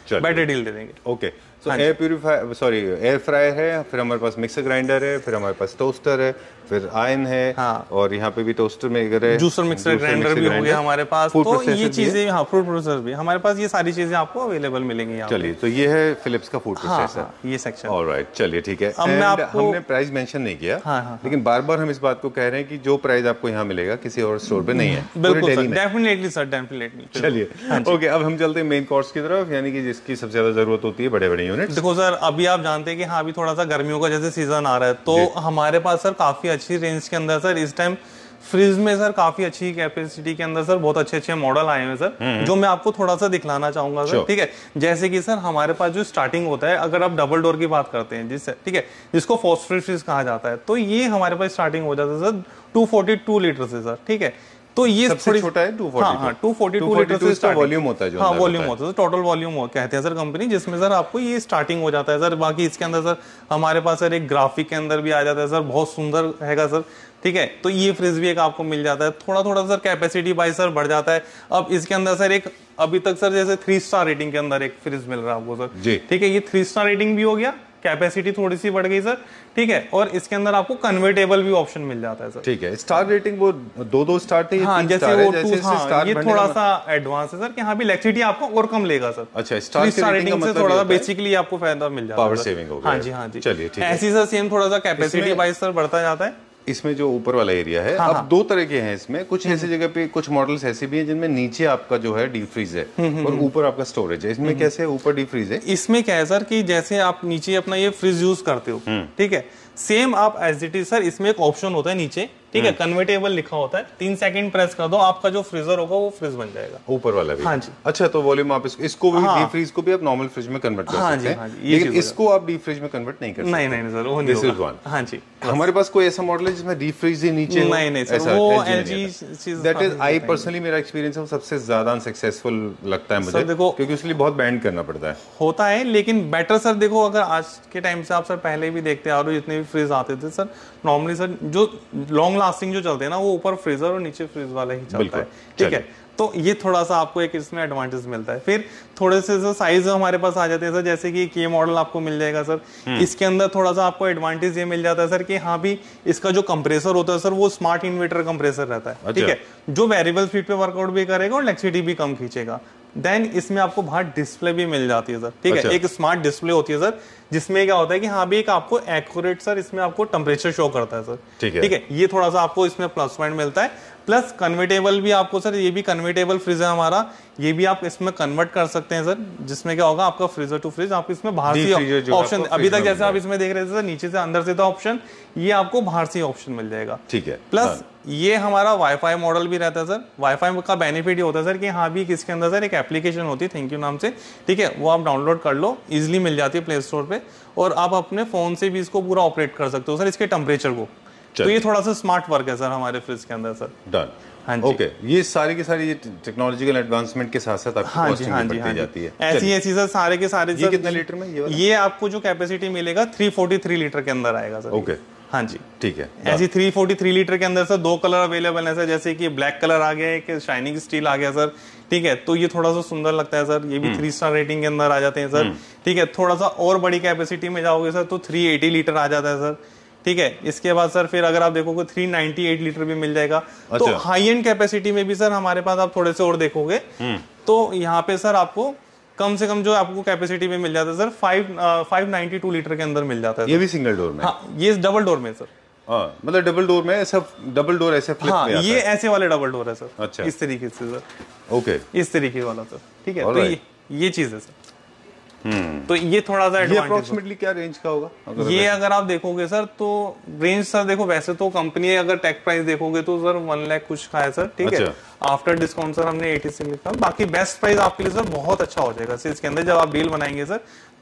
बेटर डील दे देंगे। Okay, so air purifier, sorry air fryer है, फिर हमारे पास मिक्सर ग्राइंडर है, फिर हमारे पास टोस्टर है, फिर आयन है, हाँ। और यहाँ पे भी टोस्टर मेकर है, जूसर मिक्सर ग्राइंडर भी हो गया हमारे पास। तो ये चीजें, हाँ, फूड प्रोसेसर भी हमारे पास, ये सारी चीजें आपको अवेलेबल मिलेंगी यहाँ। चलिए, तो ये है फिलिप्स का फूड प्रोसेसर। हाँ, हाँ, ये सेक्शन। ऑलराइट, चलिए ठीक है। अब मैं आपको, हमने प्राइस मेंशन नहीं किया, हाँ, हाँ, लेकिन बार बार हम इस बात को कह रहे हैं कि जो प्राइस आपको यहाँ मिलेगा किसी और स्टोर पे नहीं है। बिल्कुल सर, डेफिनेटली सर, डेफिनेटली। चलिए, ओके, अब हम चलते हैं मेन कोर्स की तरफ, यानी कि जिसकी सबसे ज्यादा जरूरत होती है, बड़े बड़े यूनिट। देखो सर, अभी आप जानते हैं कि हाँ, अभी थोड़ा सा गर्मियों का जैसे सीजन आ रहा है, तो हमारे पास सर काफी अच्छी रेंज के अंदर सर इस टाइम फ्रिज में सर काफी अच्छी कैपेसिटी के अंदर सर बहुत अच्छे अच्छे मॉडल आए हैं सर, जो मैं आपको थोड़ा सा दिखलाना चाहूंगा सर। ठीक है, जैसे कि सर हमारे पास जो स्टार्टिंग होता है, अगर आप डबल डोर की बात करते हैं जिससे, ठीक है, जिसको फॉस्फेट फ्रिज कहा जाता है, तो ये हमारे पास स्टार्टिंग हो जाता है sir two forty two litre से सर। ठीक है, तो ये सबसे छोटा है टू फोर्टी टू। हाँ, हाँ, टू फोर्टी टू लीटर से इसका वॉल्यूम होता है जो हाँ, वॉल्यूम होता है, टोटल वॉल्यूम कहते हैं सर कंपनी, जिसमें सर आपको ये स्टार्टिंग हो जाता है सर। बाकी इसके अंदर सर हमारे पास सर एक ग्राफिक के अंदर भी आ जाता है सर, बहुत सुंदर हैगा सर। ठीक है, तो ये फ्रिज भी एक आपको मिल जाता है, थोड़ा थोड़ा सर कैपेसिटी वाइज सर बढ़ जाता है। अब इसके अंदर सर एक अभी तक सर जैसे थ्री स्टार रेटिंग के अंदर एक फ्रिज मिल रहा है आपको सर। ठीक है, ये थ्री स्टार रेटिंग भी हो गया, कैपेसिटी थोड़ी सी बढ़ गई सर। ठीक है, और इसके अंदर आपको कन्वर्टेबल भी ऑप्शन मिल जाता है सर। ठीक है, स्टार रेटिंग वो दो दो स्टार थे, हाँ, जैसे वो टू, हाँ, ये थोड़ा सा एडवांस है सर कि हाँ भी इलेक्ट्रिसिटी आपको और कम लेगा सर। अच्छा, स्टार रेटिंग से थोड़ा सा बेसिकली आपको फायदा मिल जाता है, पावर सेविंग हो गया। हाँ जी, हाँ जी, चलिए ठीक है। ऐसी सर सेम थोड़ा सा कैपेसिटी वाइज सर बढ़ता जाता है। इसमें जो ऊपर वाला एरिया है, हाँ, अब हाँ। दो तरह के हैं इसमें, कुछ ऐसी जगह पे कुछ मॉडल्स ऐसे भी हैं जिनमें नीचे आपका जो है डीप फ्रीज है और ऊपर आपका स्टोरेज है। इसमें कैसे है, ऊपर डीप फ्रीज है? इसमें क्या है सर कि जैसे आप नीचे अपना ये फ्रिज यूज करते हो, ठीक है, सेम आप एज इट इज सर इसमें एक ऑप्शन होता है नीचे, ठीक है, कन्वर्टेबल लिखा होता है, तीन सेकंड प्रेस कर दो, आपका जो फ्रीजर होगा वो फ्रिज बन जाएगा, ऊपर वाला भी। हाँ जी। अच्छा, तो वॉल्यूम आप इसको, इसको भी हाँ। डीप फ्रीज को भी आप नॉर्मल फ्रिज में कन्वर्ट कर हाँ सकते जी, हैं, हाँ जी, ये लेकिन चीज़ इसको आप डीप फ्रिज में कन्वर्ट नहीं कर सकते। नहीं नहीं सर, वो नहीं दिस इज होगा। वन। हाँ जी, हमारे पास कोई ऐसा मॉडल है जिसमें डीप फ्रीज ही नीचे हो? नहीं नहीं सर, ऐसा वो L G में एलजी नहीं आता। चीज दैट इज, आई पर्सनली, मेरा एक्सपीरियंस है सबसे ज्यादा अनसक्सेसफुल लगता है मुझे, देखो, क्योंकि उसके लिए बहुत बैंड करना पड़ता है। होता है, लेकिन बेटर सर देखो, अगर आज के टाइम से आप सर पहले भी देखते आ रहे हो, जितने भी फ्रिज आते थे सर, नॉर्मली सर जो लॉन्ग लास्टिंग जो चलते हैं ना, वो ऊपर फ्रीजर और नीचे फ्रिज वाला ही चलता है। ठीक है, तो ये थोड़ा सा आपको एक इसमें एडवांटेज मिलता है। फिर थोड़े से सर साइज हमारे पास आ जाते हैं सर, जैसे कि ये मॉडल आपको मिल जाएगा सर, इसके अंदर थोड़ा सा आपको एडवांटेज ये मिल जाता है सर कि हाँ भी इसका जो कंप्रेसर होता है सर, वो स्मार्ट इन्वर्टर कंप्रेसर रहता है। ठीक है, जो वेरिएबल स्पीड पे वर्कआउट भी करेगा और इलेक्ट्रिसिटी भी कम खींचेगा। देन इसमें आपको बाहर डिस्प्ले भी मिल जाती है सर। ठीक है, एक स्मार्ट डिस्प्ले होती है सर, जिसमें क्या होता है कि हाँ भी एक आपको एक्यूरेट सर इसमें आपको टेम्परेचर शो करता है सर। ठीक है, ठीक है, ये थोड़ा सा आपको इसमें प्लस पॉइंट मिलता है। प्लस कन्वर्टेबल भी आपको सर, ये भी कन्वर्टेबल फ्रिज है हमारा, ये भी आप इसमें कन्वर्ट कर सकते हैं सर, जिसमें क्या होगा आपका फ्रीजर टू फ्रिज, आप इसमें बाहर से ऑप्शन, अभी तक जैसे आप इसमें देख रहे थे सर, नीचे से अंदर से था ऑप्शन, ये आपको बाहर से ऑप्शन मिल जाएगा। ठीक है, प्लस ये हमारा वाईफाई मॉडल भी रहता है सर। वाईफाई का बेनिफिट ये होता है सर कि हाँ भी किसके अंदर सर एक एप्लीकेशन होती है थैंक यू नाम से, ठीक है, वो आप डाउनलोड कर लो, इजिली मिल जाती है प्ले स्टोर पे, और आप अपने फोन से भी इसको पूरा ऑपरेट कर सकते हो सर, इसके टेम्परेचर को। तो ये थोड़ा सा स्मार्ट वर्क है सर हमारे फ्रिज के अंदर सर। डन। हाँ जी, ओके, ये सारी की सारी टेक्नोलॉजिकल एडवांसमेंट के साथ साथ आपकी कॉस्टिंग भी बढ़ती जाती है। ऐसी ऐसी सर सारे के सारे। ये कितने लीटर में? ये वाला? ये आपको जो कैपेसिटी मिलेगा थ्री फोर्टी थ्री लीटर के अंदर आएगा सर। ओके, हाँ जी, ठीक है। ऐसी थ्री फोर्टी थ्री लीटर के अंदर सर दो कलर अवेलेबल है सर, जैसे कि ब्लैक कलर आ गया है, एक शाइनिंग स्टील आ गया सर। ठीक है, तो ये थोड़ा सा सुंदर लगता है सर, ये भी थ्री स्टार रेटिंग के अंदर आ जाते हैं सर। ठीक है, थोड़ा सा और बड़ी कैपेसिटी में जाओगे सर तो थ्री एटी लीटर आ जाता है सर। ठीक है, इसके बाद सर फिर अगर आप देखोगे थ्री नाइंटी एट लीटर भी मिल जाएगा। अच्छा। तो हाई एंड कैपेसिटी में भी सर हमारे पास आप थोड़े से और देखोगे तो यहाँ पे सर आपको कम से कम जो आपको कैपेसिटी में मिल जाता है sir five five ninety two litre के अंदर मिल जाता है। ये भी सिंगल डोर में? हाँ, ये डबल डोर में सर। हाँ, मतलब डबल डोर में ऐसा, डबल डोर ऐसे फ्लिप हाँ, में आता ये है। ऐसे वाले डबल डोर है सर। अच्छा, इस तरीके से सर। ओके, इस तरीके वाला सर। ठीक है, तो ये ये चीज है सर। हम्म, तो ये थोड़ा सा ये अप्रोक्सीमेटली क्या रेंज का होगा? अगर ये अगर आप देखोगे सर तो रेंज सर देखो, वैसे तो कंपनी अगर टैग प्राइस देखोगे तो सर वन लाख कुछ का है सर। ठीक है, आफ्टर डिस्काउंट सर हमने एटी से लिखा, बाकी बेस्ट प्राइस आपके लिए सर बहुत अच्छा हो जाएगा सर इसके अंदर। जब आप डील बनाएंगे सर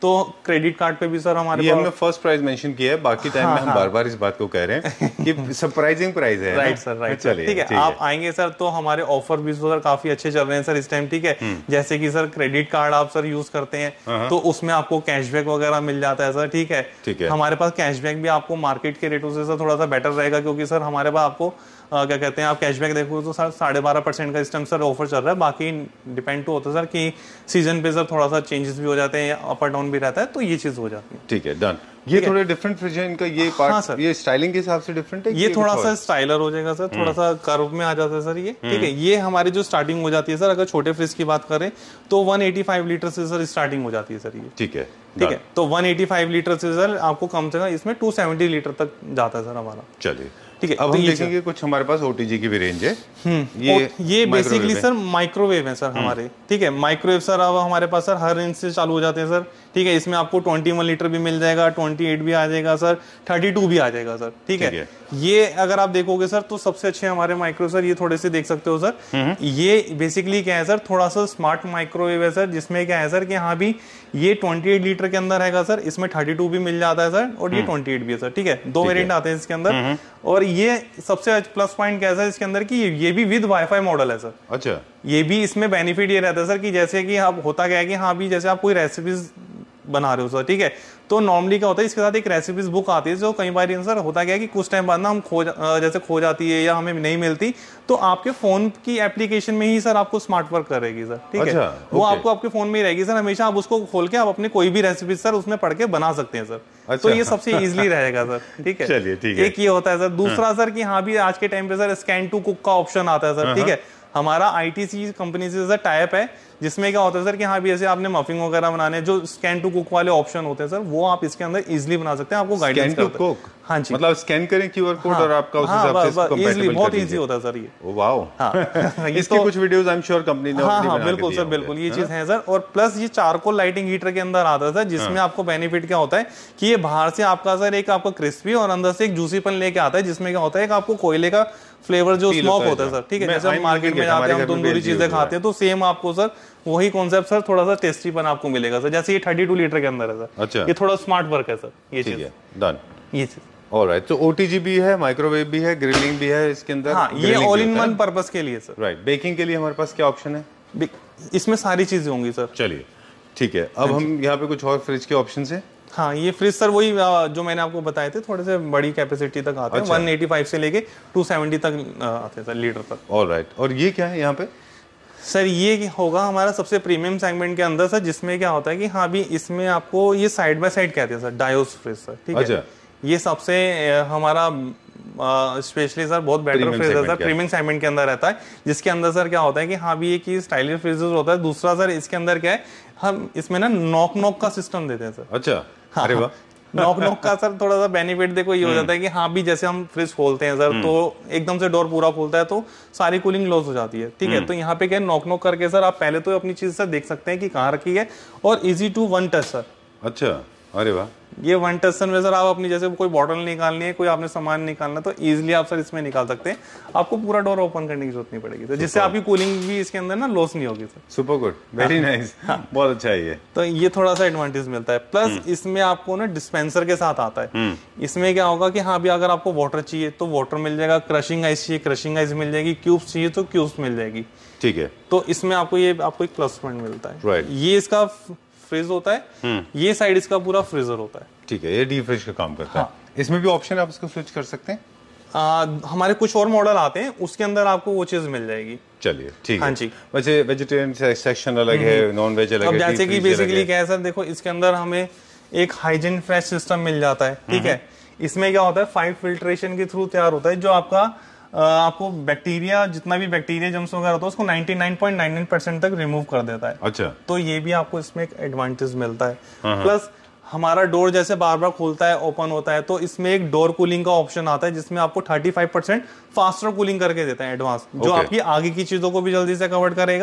तो क्रेडिट कार्ड पे भी सर हमारे ये हमने फर्स्ट प्राइस मेंशन किया है, बाकी टाइम हाँ, में हम हाँ. बार बार इस बात को कह रहे हैं कि सरप्राइजिंग प्राइस है। राइट सर, राइट सर, ठीक है। आप आएंगे सर तो हमारे ऑफर भी सर काफी अच्छे चल रहे हैं सर इस टाइम, ठीक है। जैसे कि सर क्रेडिट कार्ड आप सर यूज करते हैं तो उसमें आपको कैशबैक वगैरह मिल जाता है सर, ठीक है। ठीक है। हमारे पास कैशबैक भी आपको मार्केट के रेटों से सर थोड़ा सा बेटर रहेगा, क्योंकि सर हमारे पास आपको आ, क्या कहते हैं, आप कैशबैक देखो तो सर साढ़े बारह परसेंट का इस टाइम सर ऑफर चल रहा है। बाकी डिपेंड तो होता है सर कि सीजन पे सर थोड़ा सा चेंजेस भी हो जाते हैं, अप डाउन भी रहता है, तो ये चीज हो जाती है। ठीक है, डन। ये थोड़े डिफरेंट फ्रिज है, इनका ये पार्ट, हाँ सर, ये स्टाइलिंग के हिसाब से डिफरेंट है। ये थोड़ा सा स्टाइलर हो जाएगा सर, थोड़ा सा कर्व में आ जाता है सर ये, ठीक है। ये हमारी जो स्टार्टिंग हो जाती है सर, अगर छोटे फ्रिज की बात करें तो एक सौ पचासी लीटर से सर स्टार्टिंग हो जाती है सर ये, ठीक है, ठीक है। तो एक सौ पचासी लीटर से सर आपको कम से कम इसमें दो सौ सत्तर लीटर तक जाता है सर हमारा। चलिए, ठीक है। अब तो हम ये देखेंगे कुछ हमारे पास ओटीजी की भी रेंज है। ये ये बेसिकली सर माइक्रोवेव है सर हमारे, ठीक है। माइक्रोवेव सर अब हमारे पास सर हर रेंज से चालू हो जाते हैं सर, ठीक है। इसमें आपको इक्कीस लीटर भी मिल जाएगा, अट्ठाईस भी आ जाएगा सर, बत्तीस भी आ जाएगा सर, ठीक है। ये अगर आप देखोगे सर तो सबसे अच्छे हमारे माइक्रो सर ये थोड़े से देख सकते हो सर। ये बेसिकली क्या है सर, थोड़ा सा स्मार्ट माइक्रोवेव है सर, जिसमें क्या है सर कि हाँ भी ये अट्ठाईस लीटर के अंदर रहेगा सर, इसमें बत्तीस भी मिल जाता है सर, और ये अट्ठाईस भी है सर, ठीक है। दो वेरिएंट आते हैं इसके अंदर, और ये सबसे प्लस पॉइंट क्या है सर इसके अंदर कि ये भी विद वाईफाई मॉडल है सर। अच्छा, ये भी इसमें बेनिफिट ये रहता है सर कि जैसे कि आप होता क्या है कि हाँ भी जैसे आप कोई रेसिपीज बना रहे हो सर, ठीक है। तो नॉर्मली क्या होता है इसके साथ एक रेसिपीज बुक आती है, जो कई बार सर होता क्या है कि कुछ टाइम बाद ना हम खो जैसे खो जाती है या हमें नहीं मिलती, तो आपके फोन की एप्लीकेशन में ही सर आपको स्मार्ट वर्क करेगी सर, ठीक अच्छा, है। वो आपको आपके फोन में ही रहेगी सर, हमेशा आप उसको खोल के आप अपने कोई भी रेसिपी सर उसमें पढ़ के बना सकते हैं सर। अच्छा। तो ये सबसे इजीली रहेगा सर, ठीक है। चलिए, ठीक है। एक ये होता है सर। दूसरा सर कि हाँ भी आज के टाइम पे सर स्कैन टू कुक का ऑप्शन आता है सर, ठीक है। हमारा आईटीसी कंपनी से सर टाइप है, जिसमें क्या होता है सर कि हाँ भी ऐसे आपने मफिंग वगैरह बनाने, जो स्कैन टू कुक वाले ऑप्शन होते हैं सर, वो आप इसके अंदर इजीली बना सकते हैं, आपको गाइडेंस करता है। हाँ जी, मतलब स्कैन करें क्यूआर कोड और आपका उस हिसाब से कंपैटिबल बहुत इजी होता है सर ये। ओ वाओ, हाँ। इसकी कुछ videos I am sure company ने हाँ हाँ बिल्कुल सर, बिल्कुल ये चीज है सर। और प्लस ये चारकोल लाइटिंग हीटर के अंदर आता है सर, जिसमें आपको बेनिफिट क्या होता है कि ये बाहर से आपका सर एक आपको क्रिस्पी और अंदर से एक जूसीपन लेके आता है, जिसमें क्या होता है कि आपको कोयले का फ्लेवर जो स्मोक होता है सर, ठीक है। जैसे हम मार्केट में जाते हैं हम तंदूरी चीजें खाते हैं, तो सेम आपको सर वही कॉन्सेप्ट सर, थोड़ा सा टेस्टीपन आपको मिलेगा सर। जैसे ये बत्तीस लीटर के अंदर है सर, अच्छा, ये थोड़ा स्मार्ट वर्क है सर, ये चीज डन, ये चीज। ऑलराइट, तो ओटीजी भी है, माइक्रोवेव भी है, ग्रिलिंग भी है इसके अंदर। हाँ, ये ऑल इन वन पर्पस के लिए सर। राइट, बेकिंग के लिए हमारे पास क्या ऑप्शन है? इसमें सारी चीजें होंगी सर। चलिए, ठीक है। अब हम यहाँ पे कुछ और फ्रिज के ऑप्शन है। हाँ, ये फ्रिज सर वही जो मैंने आपको बताए थे, थोड़े से बड़ी कैपेसिटी तक आते हैं, एक सौ पचासी से लेके दो सौ सत्तर तक आते हैं सर, लीटर तक। ऑलराइट, और ये क्या है यहाँ पे सर? ये होगा हमारा सबसे प्रीमियम सेगमेंट के अंदर सर, जिसमें क्या होता है कि हाँ भी इसमें आपको ये साइड बाय साइड कहते हैं सर, डायोस फ्रिज सर, ठीक है। ये सबसे हमारा स्पेशली सर बहुत बेटर फ्रिज है सर, प्रीमियम सेगमेंट के अंदर रहता है, जिसके अंदर सर क्या होता है कि हाँ भी एक ही स्टाइलिश फ्रिज होता है। दूसरा सर इसके अंदर क्या है, हम इसमें ना नॉक नॉक का सिस्टम देते हैं सर। अच्छा, अरे वाह। नॉक नॉक का सर थोड़ा सा बेनिफिट देखो ये हो जाता है कि हाँ भी जैसे हम फ्रिज खोलते हैं सर, तो एकदम से डोर पूरा खुलता है तो सारी कूलिंग लॉस हो जाती है, ठीक है। तो यहाँ पे क्या नॉक नॉक करके सर आप पहले तो अपनी चीज सर देख सकते हैं कि कहाँ रखी है, और easy to one touch sir. अच्छा, अरे वाह। ये वन टच में सर आप अपनी जैसे कोई बॉटल निकालनी है, कोई आपने सामान निकालना, तो इजीली आप सर इसमें निकाल सकते हैं, आपको पूरा डोर ओपन करने की जरूरत नहीं पड़ेगी सर, जिससे आपकी कूलिंग भी इसके अंदर ना लॉस नहीं होगी sir. Super good, very nice, बहुत अच्छा है ये। तो ये थोड़ा सा एडवांटेज मिलता है। प्लस इसमें आपको ना डिस्पेंसर के साथ आता है। इसमें क्या होगा कि हाँ भी अगर आपको वाटर चाहिए तो वाटर मिल जाएगा, क्रशिंग आइस चाहिए क्रशिंग आइस मिल जाएगी, क्यूब्स चाहिए तो क्यूब्स मिल जाएगी, ठीक है। तो इसमें आपको ये आपको एक प्लस पॉइंट मिलता है। राइट, ये इसका फ्रिज होता है, ये साइड इसका पूरा फ्रीजर होता है, ठीक है। ये डीप फ्रिज का काम करता हाँ। है। इसमें भी ऑप्शन आप इसको स्विच कर सकते हैं। आ, हमारे कुछ और मॉडल आते हैं, उसके अंदर आपको वो चीज मिल जाएगी। चलिए, ठीक है। हाँ जी। वैसे वेजिटेरियन सेक्शन अलग है, नॉन वेज अलग है। अब जैसे कि बेसिकली क्या है सर, देखो इसके अंदर हमें एक हाइजीन फ्रेश सिस्टम मिल जाता है, ठीक है। इसमें क्या होता है, फाइव फिल्ट्रेशन के थ्रू तैयार होता है, जो आपका आपको बैक्टीरिया जितना भी बैक्टीरिया जम्स वगैरह होता है उसको निन्यानवे पॉइंट नाइन नाइन परसेंट तक रिमूव कर देता है। अच्छा, तो ये भी आपको इसमें एक एडवांटेज मिलता है। प्लस हमारा डोर जैसे बार बार खुलता है ओपन होता है, तो इसमें एक डोर कूलिंग का ऑप्शन आता है, जिसमें आपको पैंतीस परसेंट फास्टर कूलिंग करके देता है एडवांस, जो okay. आपकी आगे की चीजों को भी जल्दी से कवर करेगा,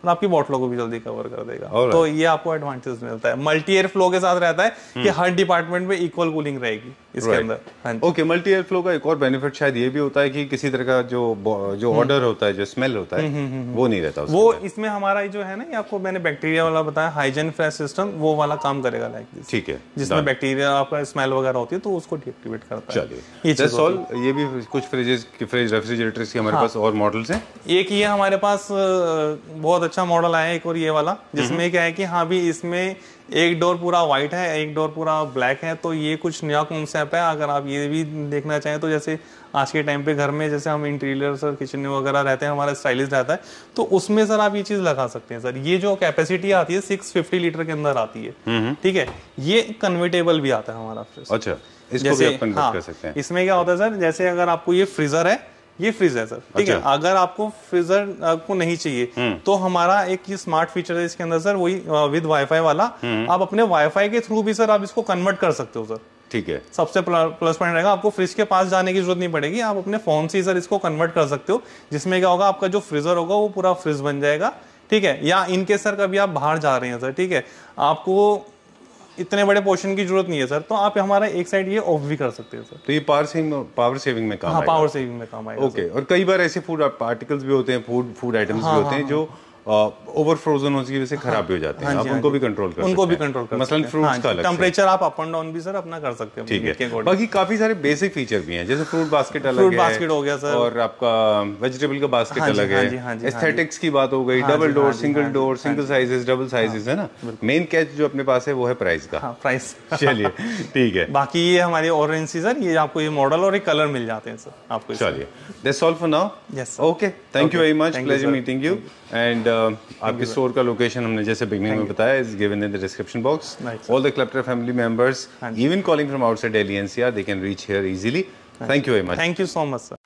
और आपकी बॉटलों को भी जल्दी कवर कर देगा। Alright. तो ये आपको एडवांटेज मिलता है। मल्टी एयर फ्लो के साथ रहता है कि हर डिपार्टमेंट में इक्वल कूलिंग रहेगी इसके Right. अंदर। हाँ जी। ओके, मल्टी एयर फ्लो का एक और बेनिफिट शायद ये भी होता है कि किसी तरह का जो जो ऑर्डर होता है, जो स्मेल होता है, वो नहीं रहता उसके वो अंदर। इसमें हमारा जो है ना, ये आपको मैंने बैक्टीरिया वाला बताया, हाइजीन फ्रेश सिस्टम, वो वाला काम करेगा लाइक दिस। ठीक है, जिसमें बैक्टीरिया आपका स्मेल वगैरह होती है तो उसको डीएक्टिवेट करता है। चलिए, ये दैट्स चीज़ ऑल। ये भी कुछ फ्रिजेस की फ्रिज रेफ्रिजरेटर्स की हमारे पास और मॉडल्स हैं। एक ये हमारे पास अ, बहुत अच्छा मॉडल आया है, एक और ये वाला, जिसमें क्या है कि हाँ भी इसमें एक डोर पूरा व्हाइट है, एक डोर पूरा ब्लैक है। तो ये कुछ नया कॉन्सेप्ट है। अगर आप ये भी देखना चाहें तो जैसे आज के टाइम पे घर में जैसे हम इंटीरियर सर किचन वगैरह रहते हैं, हमारा स्टाइलिश रहता है, तो उसमें सर आप ये चीज लगा सकते हैं सर। ये जो कैपेसिटी आती है सिक्स फिफ्टी लीटर के अंदर आती है, ठीक है। ये कन्वर्टेबल भी आता है हमारा फ्रिज। अच्छा, इसको भी आप कन्वर्ट हाँ, कर सकते हैं। इसमें क्या होता है सर, जैसे अगर आपको ये फ्रीजर है, ये फ्रिज है सर, ठीक है। अगर आपको फ्रीजर आपको नहीं चाहिए तो हमारा एक ये स्मार्ट फीचर है इसके अंदर सर, वही विद वाईफाई वाला। आप अपने वाईफाई के थ्रू भी सर आप इसको कन्वर्ट कर सकते हो सर। ठीक है, सबसे प्लस पॉइंट रहेगा, आपको फ्रिज के पास जाने की जरूरत नहीं पड़ेगी, आप अपने फोन से सर इसको कन्वर्ट कर सकते हो। जिसमें क्या होगा, आपका जो फ्रीजर होगा वो पूरा फ्रिज बन जाएगा, ठीक है। या इनके सर कभी आप बाहर जा रहे हैं सर, ठीक है, आपको इतने बड़े पोर्शन की जरूरत नहीं है सर, तो आप हमारा एक साइड ये ऑफ भी कर सकते हैं सर। तो ये पावर सेविंग पावर सेविंग में काम हाँ, आएगा। पावर सेविंग में काम आएगा। ओके, और कई बार ऐसे फूड पार्टिकल्स भी होते हैं, फूड फूड आइटम्स भी होते हैं जो ओवर फ्रोजन होने की वजह से खराब भी हो जाते हैं। आप उनको भी कंट्रोल कर सकते हैं। उनको भी कंट्रोल कर मसलन फ्रूट्स का अलग से। टेम्परेचर आप अप एंड डाउन भी सर अपना कर सकते हैं। ठीक है, बाकी काफी सारे बेसिक फीचर भी हैं, जैसे फ्रूट बास्केट अलग है, फ्रूट बास्केट हो गया सर, और आपका वेजिटेबल का बास्केट अलग है, एस्थेटिक्स की बात हो गई, double door, single door, single sizes, double sizes, है ना। मेन कैच जो अपने पास है वो है प्राइस का। प्राइस। चलिए, ठीक है। बाकी ये हमारी ऑरेंज सर, ये आपको ये मॉडल और ये कलर मिल जाते हैं सर आपको। चलिए, that's all for now. Yes, okay, thank you very much, pleasure meeting you. And आपके स्टोर का लोकेशन हमने जैसे बिगनिंग में बताया is given in the description box. All the claptop family members, even calling from outside Delhi NCR, they can reach here easily. Thank you very much. Thank you so much sir.